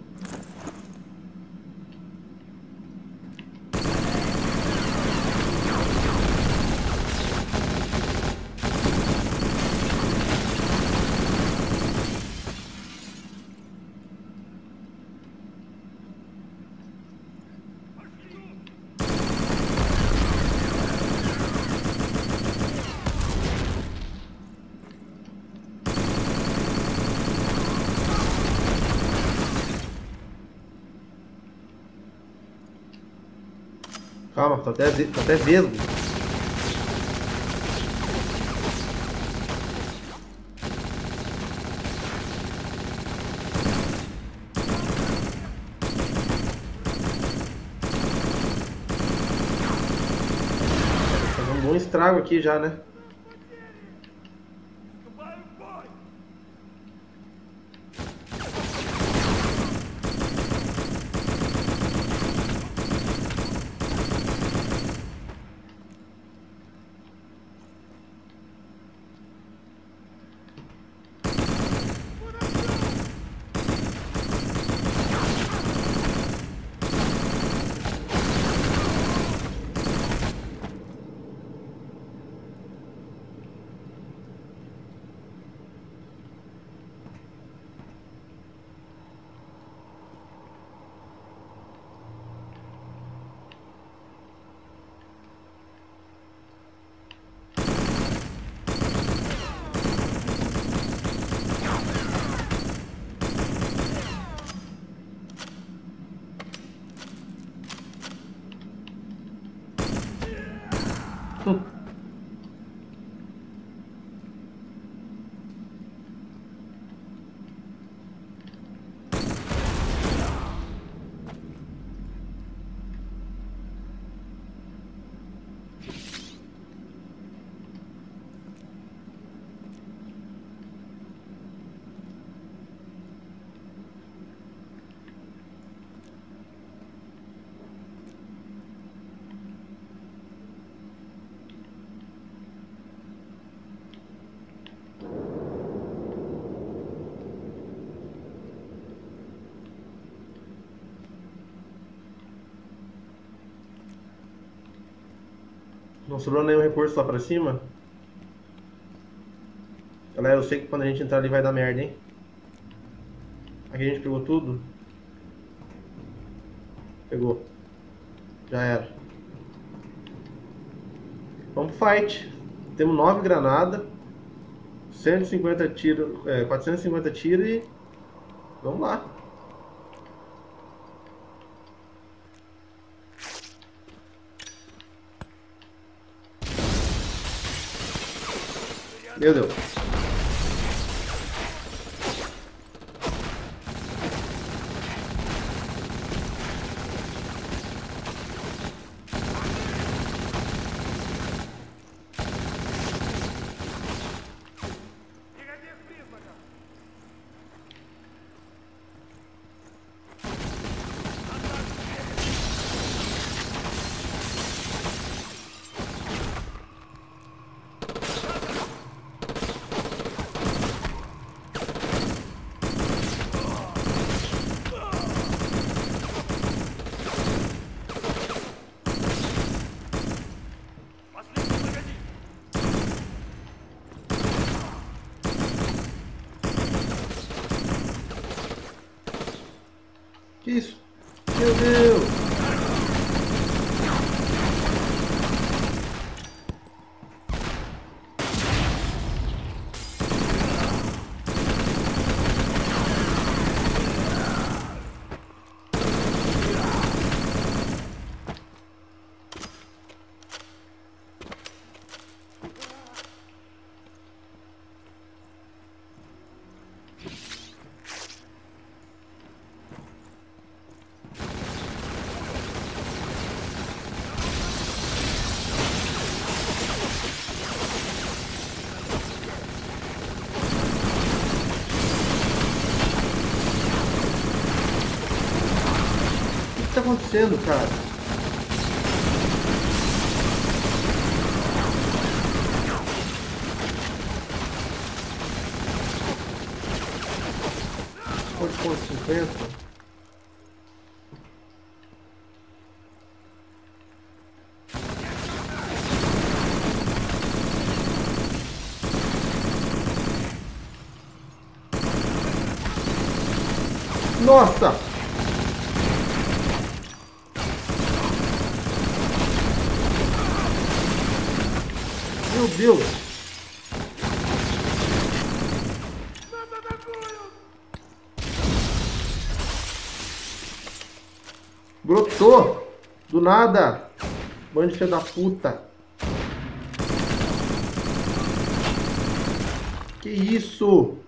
[SPEAKER 1] Calma, tô até, tô até vesgo. Fazer um bom estrago aqui já, né?
[SPEAKER 4] Вступаем в бой. Não sobrou nenhum recurso lá pra cima? Galera, eu sei que quando a gente entrar ali vai dar merda, hein? Aqui a gente pegou tudo. Pegou. Já era. Vamos pro fight. Temos nove granadas. cento e cinquenta tiros. É, quatrocentos e cinquenta tiros e Vamos lá. Meu Deus. Que isso? Meu Deus! O que tá acontecendo, cara? Pode pôr cinquenta? Nossa! Meu Deus! Brotou! Do nada! Bando de filho da puta! Que isso?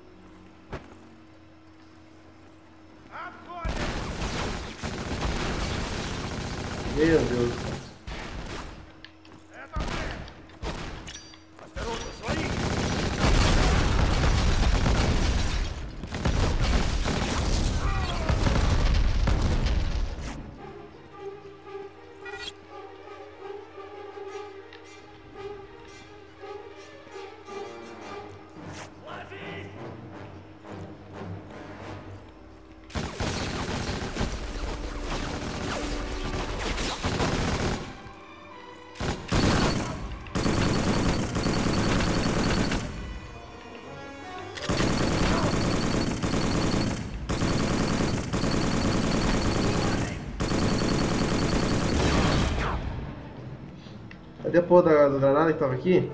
[SPEAKER 4] Meu Deus! Cadê a porra da, da granada que tava aqui?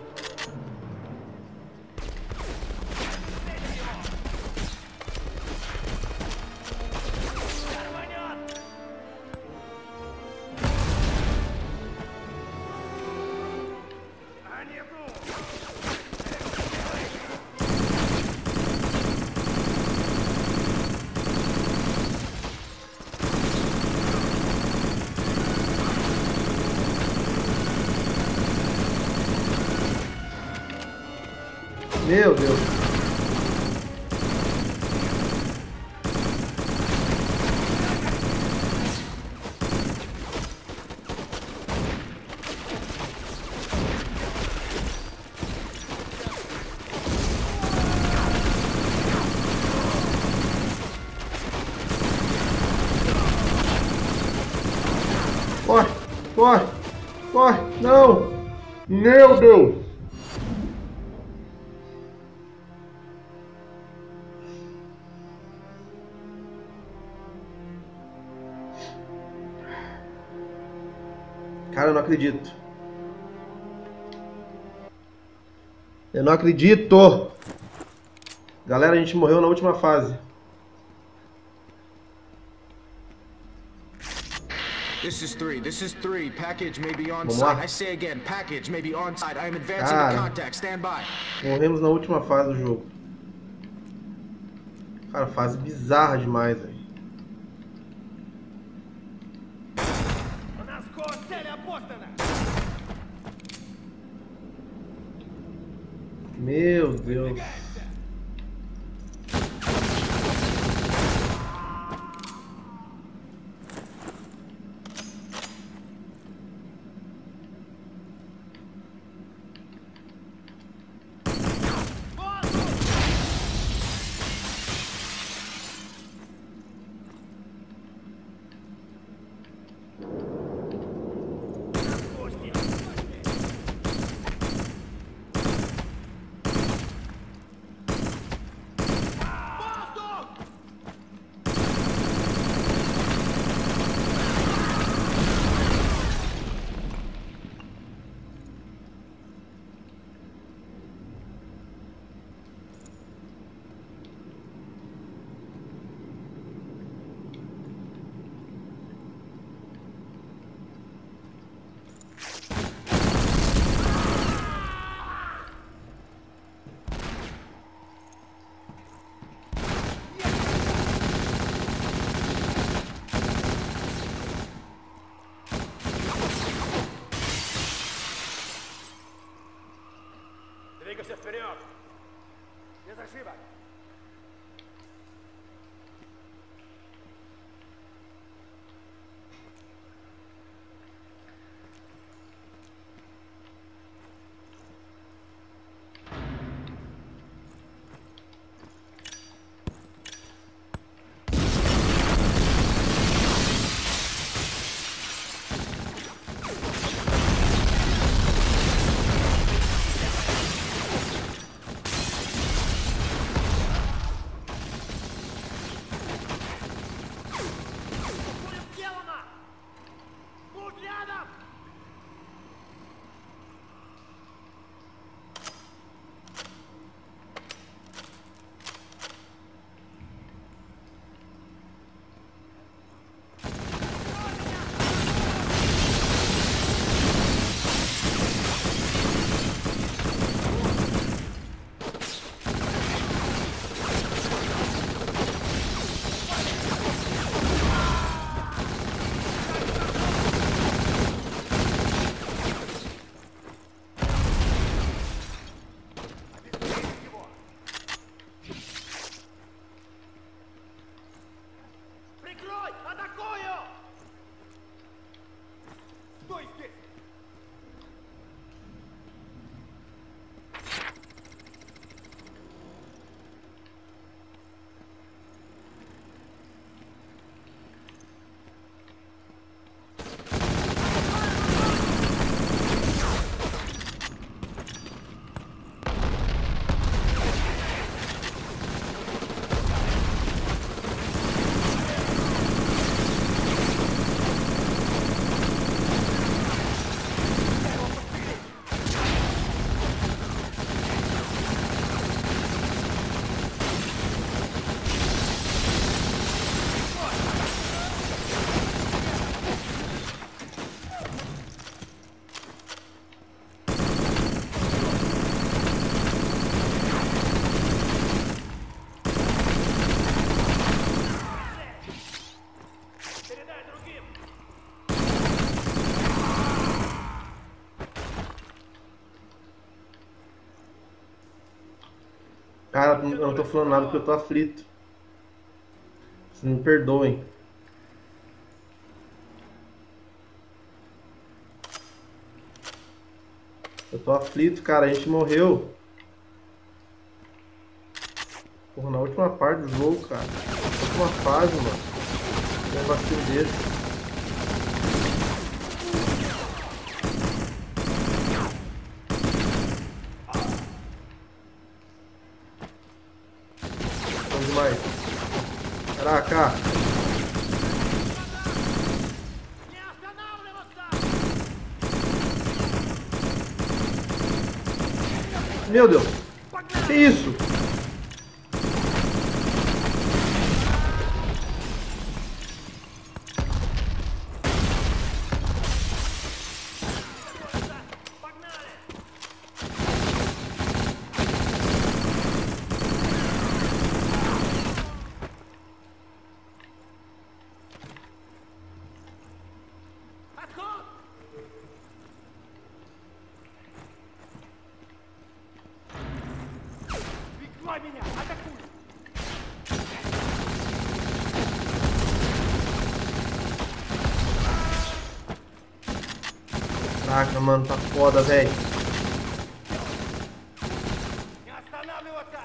[SPEAKER 4] Meu Deus. Corre, corre, corre, não! Meu Deus! Cara, eu não acredito. Eu não acredito! Galera, a gente morreu na última fase.
[SPEAKER 3] This is three. This is three. Package may be on
[SPEAKER 4] Vamos
[SPEAKER 3] site.
[SPEAKER 4] lá.
[SPEAKER 3] I say again, package may be on site. I am advancing
[SPEAKER 4] Cara,
[SPEAKER 3] to contact. Stand by.
[SPEAKER 4] morremos na última fase do jogo. Cara, fase bizarra demais, velho. Meu Deus.
[SPEAKER 5] Двигайся вперед! Без ошибок!
[SPEAKER 4] Cara, eu não tô falando nada porque eu tô aflito. Vocês me perdoem. Eu tô aflito, cara. A gente morreu. Porra, na última parte do jogo, cara. Na última fase, mano. Tem um vacilo desse. Demais. Caraca. Meu Deus. Que isso? Caraca, mano, tá foda, velho.
[SPEAKER 5] Не останавливаться!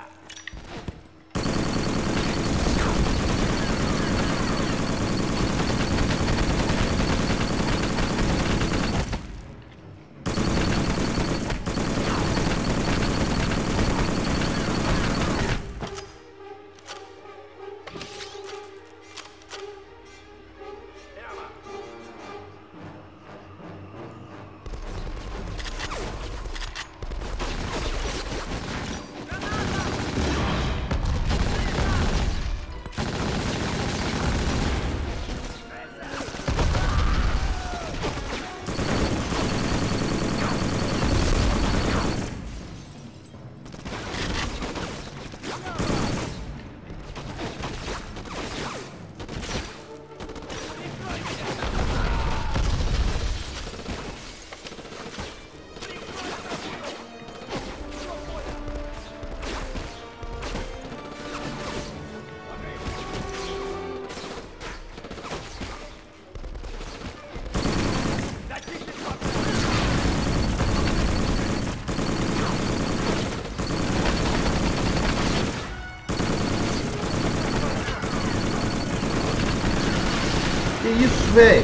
[SPEAKER 4] Que isso, velho?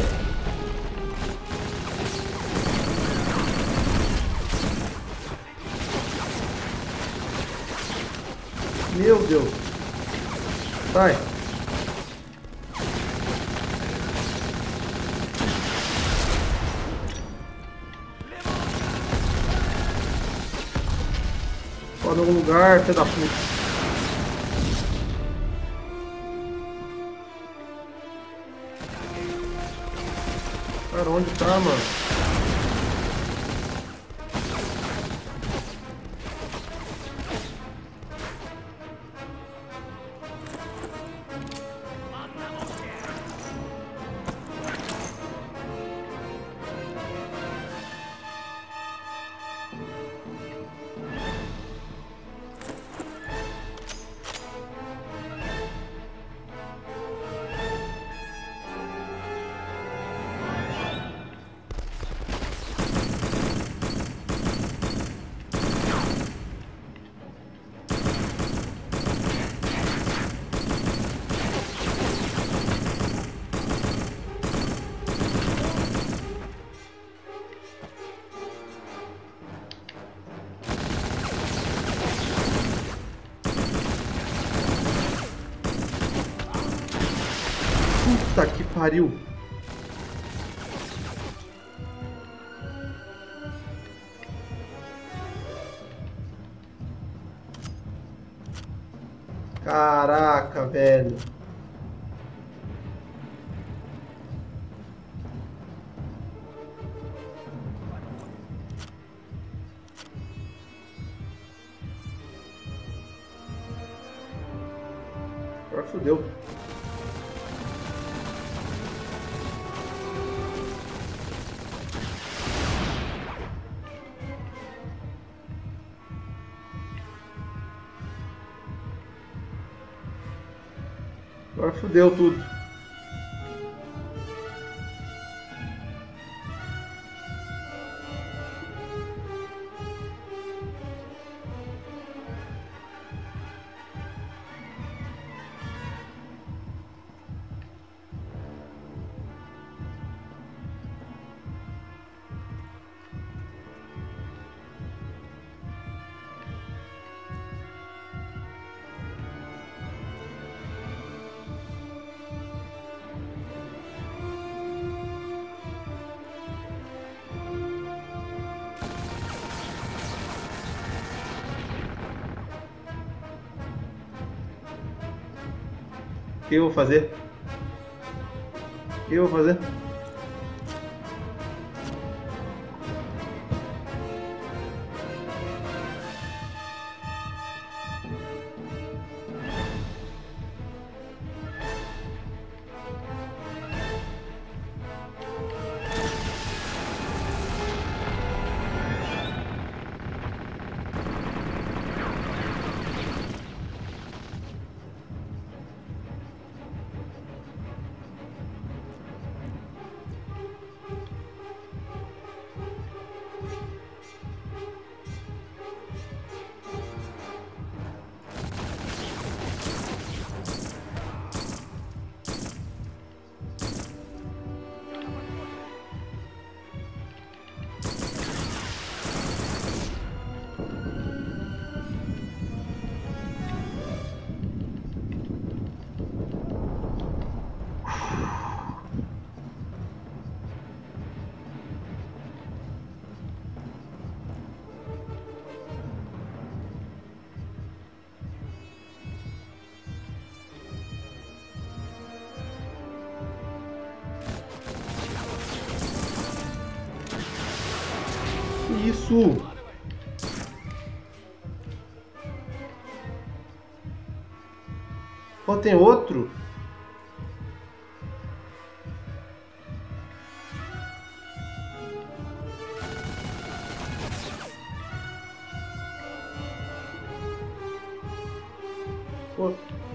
[SPEAKER 4] Meu Deus. Sai. Pode em algum lugar, filho da puta. Cara, onde tá, mano? Puta que pariu. Caraca, velho. Agora fodeu. Agora fodeu tudo. O que eu vou fazer? O que eu vou fazer? Isso! Pô, tem outro? Pô.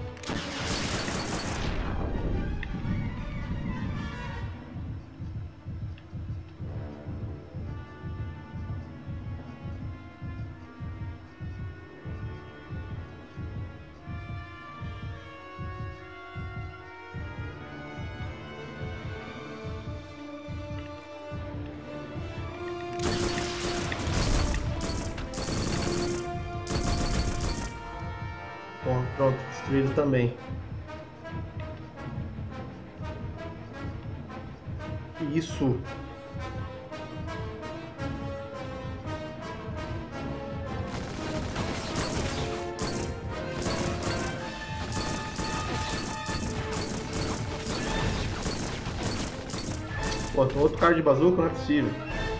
[SPEAKER 4] Bom, pronto, destruído também. Isso. Pô, tem outro cara de bazuca, não é possível.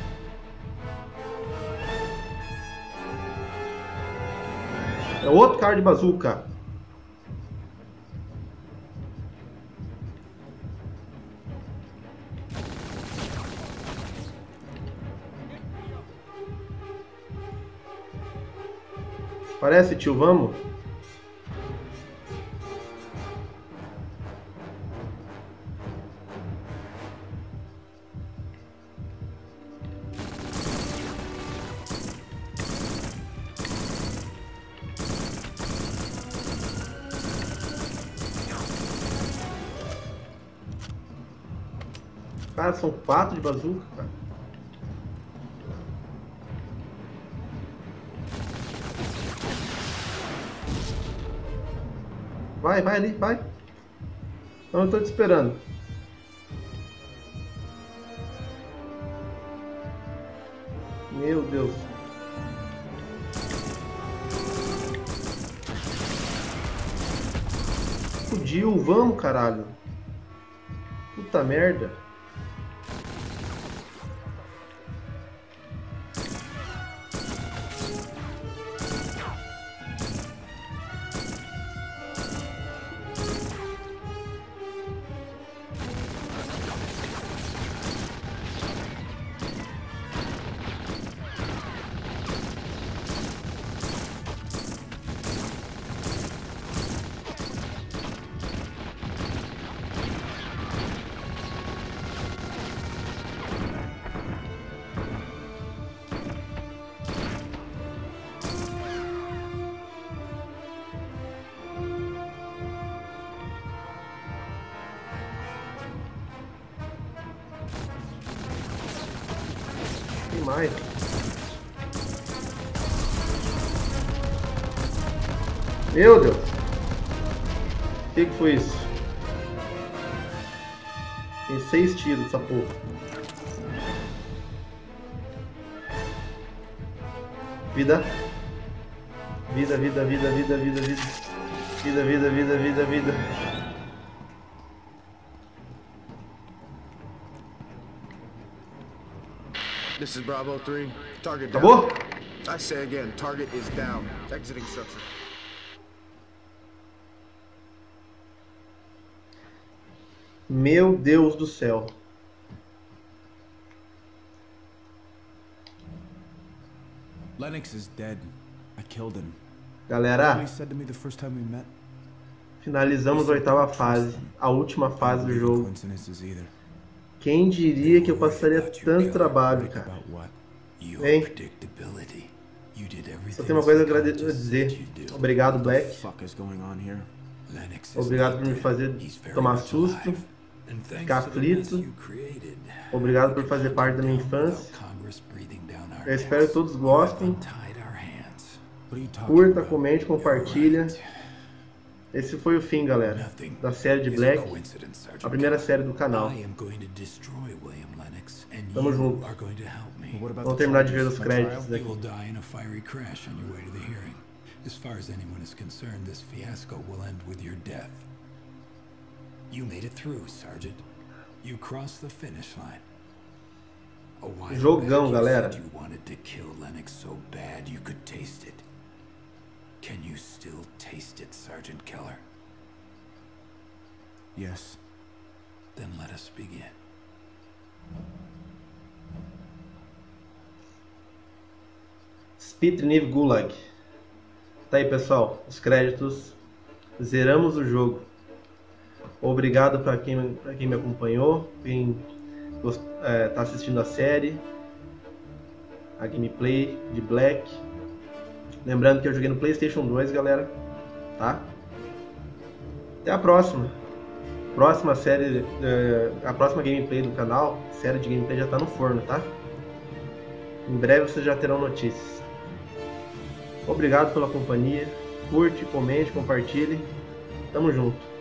[SPEAKER 4] É outro cara de bazuca. Parece, tio, vamos? Cara, são quatro de bazuca, cara. Vai, vai ali, vai. Não, eu tô te esperando. Meu Deus. Fudiu, vamos, caralho. Puta merda. Mais. Meu Deus. O que que foi isso? Tem seis tiros essa porra. Vida. Vida, vida, vida, vida, vida, vida. Vida, vida, vida, vida, vida.
[SPEAKER 3] This is Bravo three. Target down.
[SPEAKER 4] Acabou?
[SPEAKER 3] I say again, target is down. Exiting structure.
[SPEAKER 4] Meu Deus do céu.
[SPEAKER 2] Lennox is dead. I killed him.
[SPEAKER 4] Galera,
[SPEAKER 2] He said to me the first time we met.
[SPEAKER 4] finalizamos a oitava fase, a última fase do jogo.
[SPEAKER 2] Coincidences either.
[SPEAKER 4] Quem diria que eu passaria tanto trabalho, cara? Hein? Só tem uma coisa a dizer. Obrigado, Black. Obrigado por me fazer tomar susto, ficar aflito. Obrigado por fazer parte da minha infância. Eu espero que todos gostem. Curta, comente, compartilha. Esse foi o fim, galera, da série de Black, a primeira série do canal. Tamo junto. Vamos terminar de ver os créditos aqui.
[SPEAKER 6] As far as anyone is concerned, this fiasco will end with your death. You made it through, Sergeant. You crossed the finish line.
[SPEAKER 1] Jogão, galera.
[SPEAKER 6] Can you still taste it, Sergeant Keller?
[SPEAKER 2] Yes.
[SPEAKER 6] Then let us begin.
[SPEAKER 1] Spitniv Gulag. Tá aí, pessoal, os créditos. Zeramos o jogo. Obrigado para quem, pra quem me acompanhou, quem é, tá assistindo a série, a gameplay de Black. Lembrando que eu joguei no PlayStation dois, galera, tá? Até a próxima. Próxima série, é, a próxima gameplay do canal, série de gameplay já tá no forno, tá? Em breve vocês já terão notícias. Obrigado pela companhia. Curte, comente, compartilhe. Tamo junto.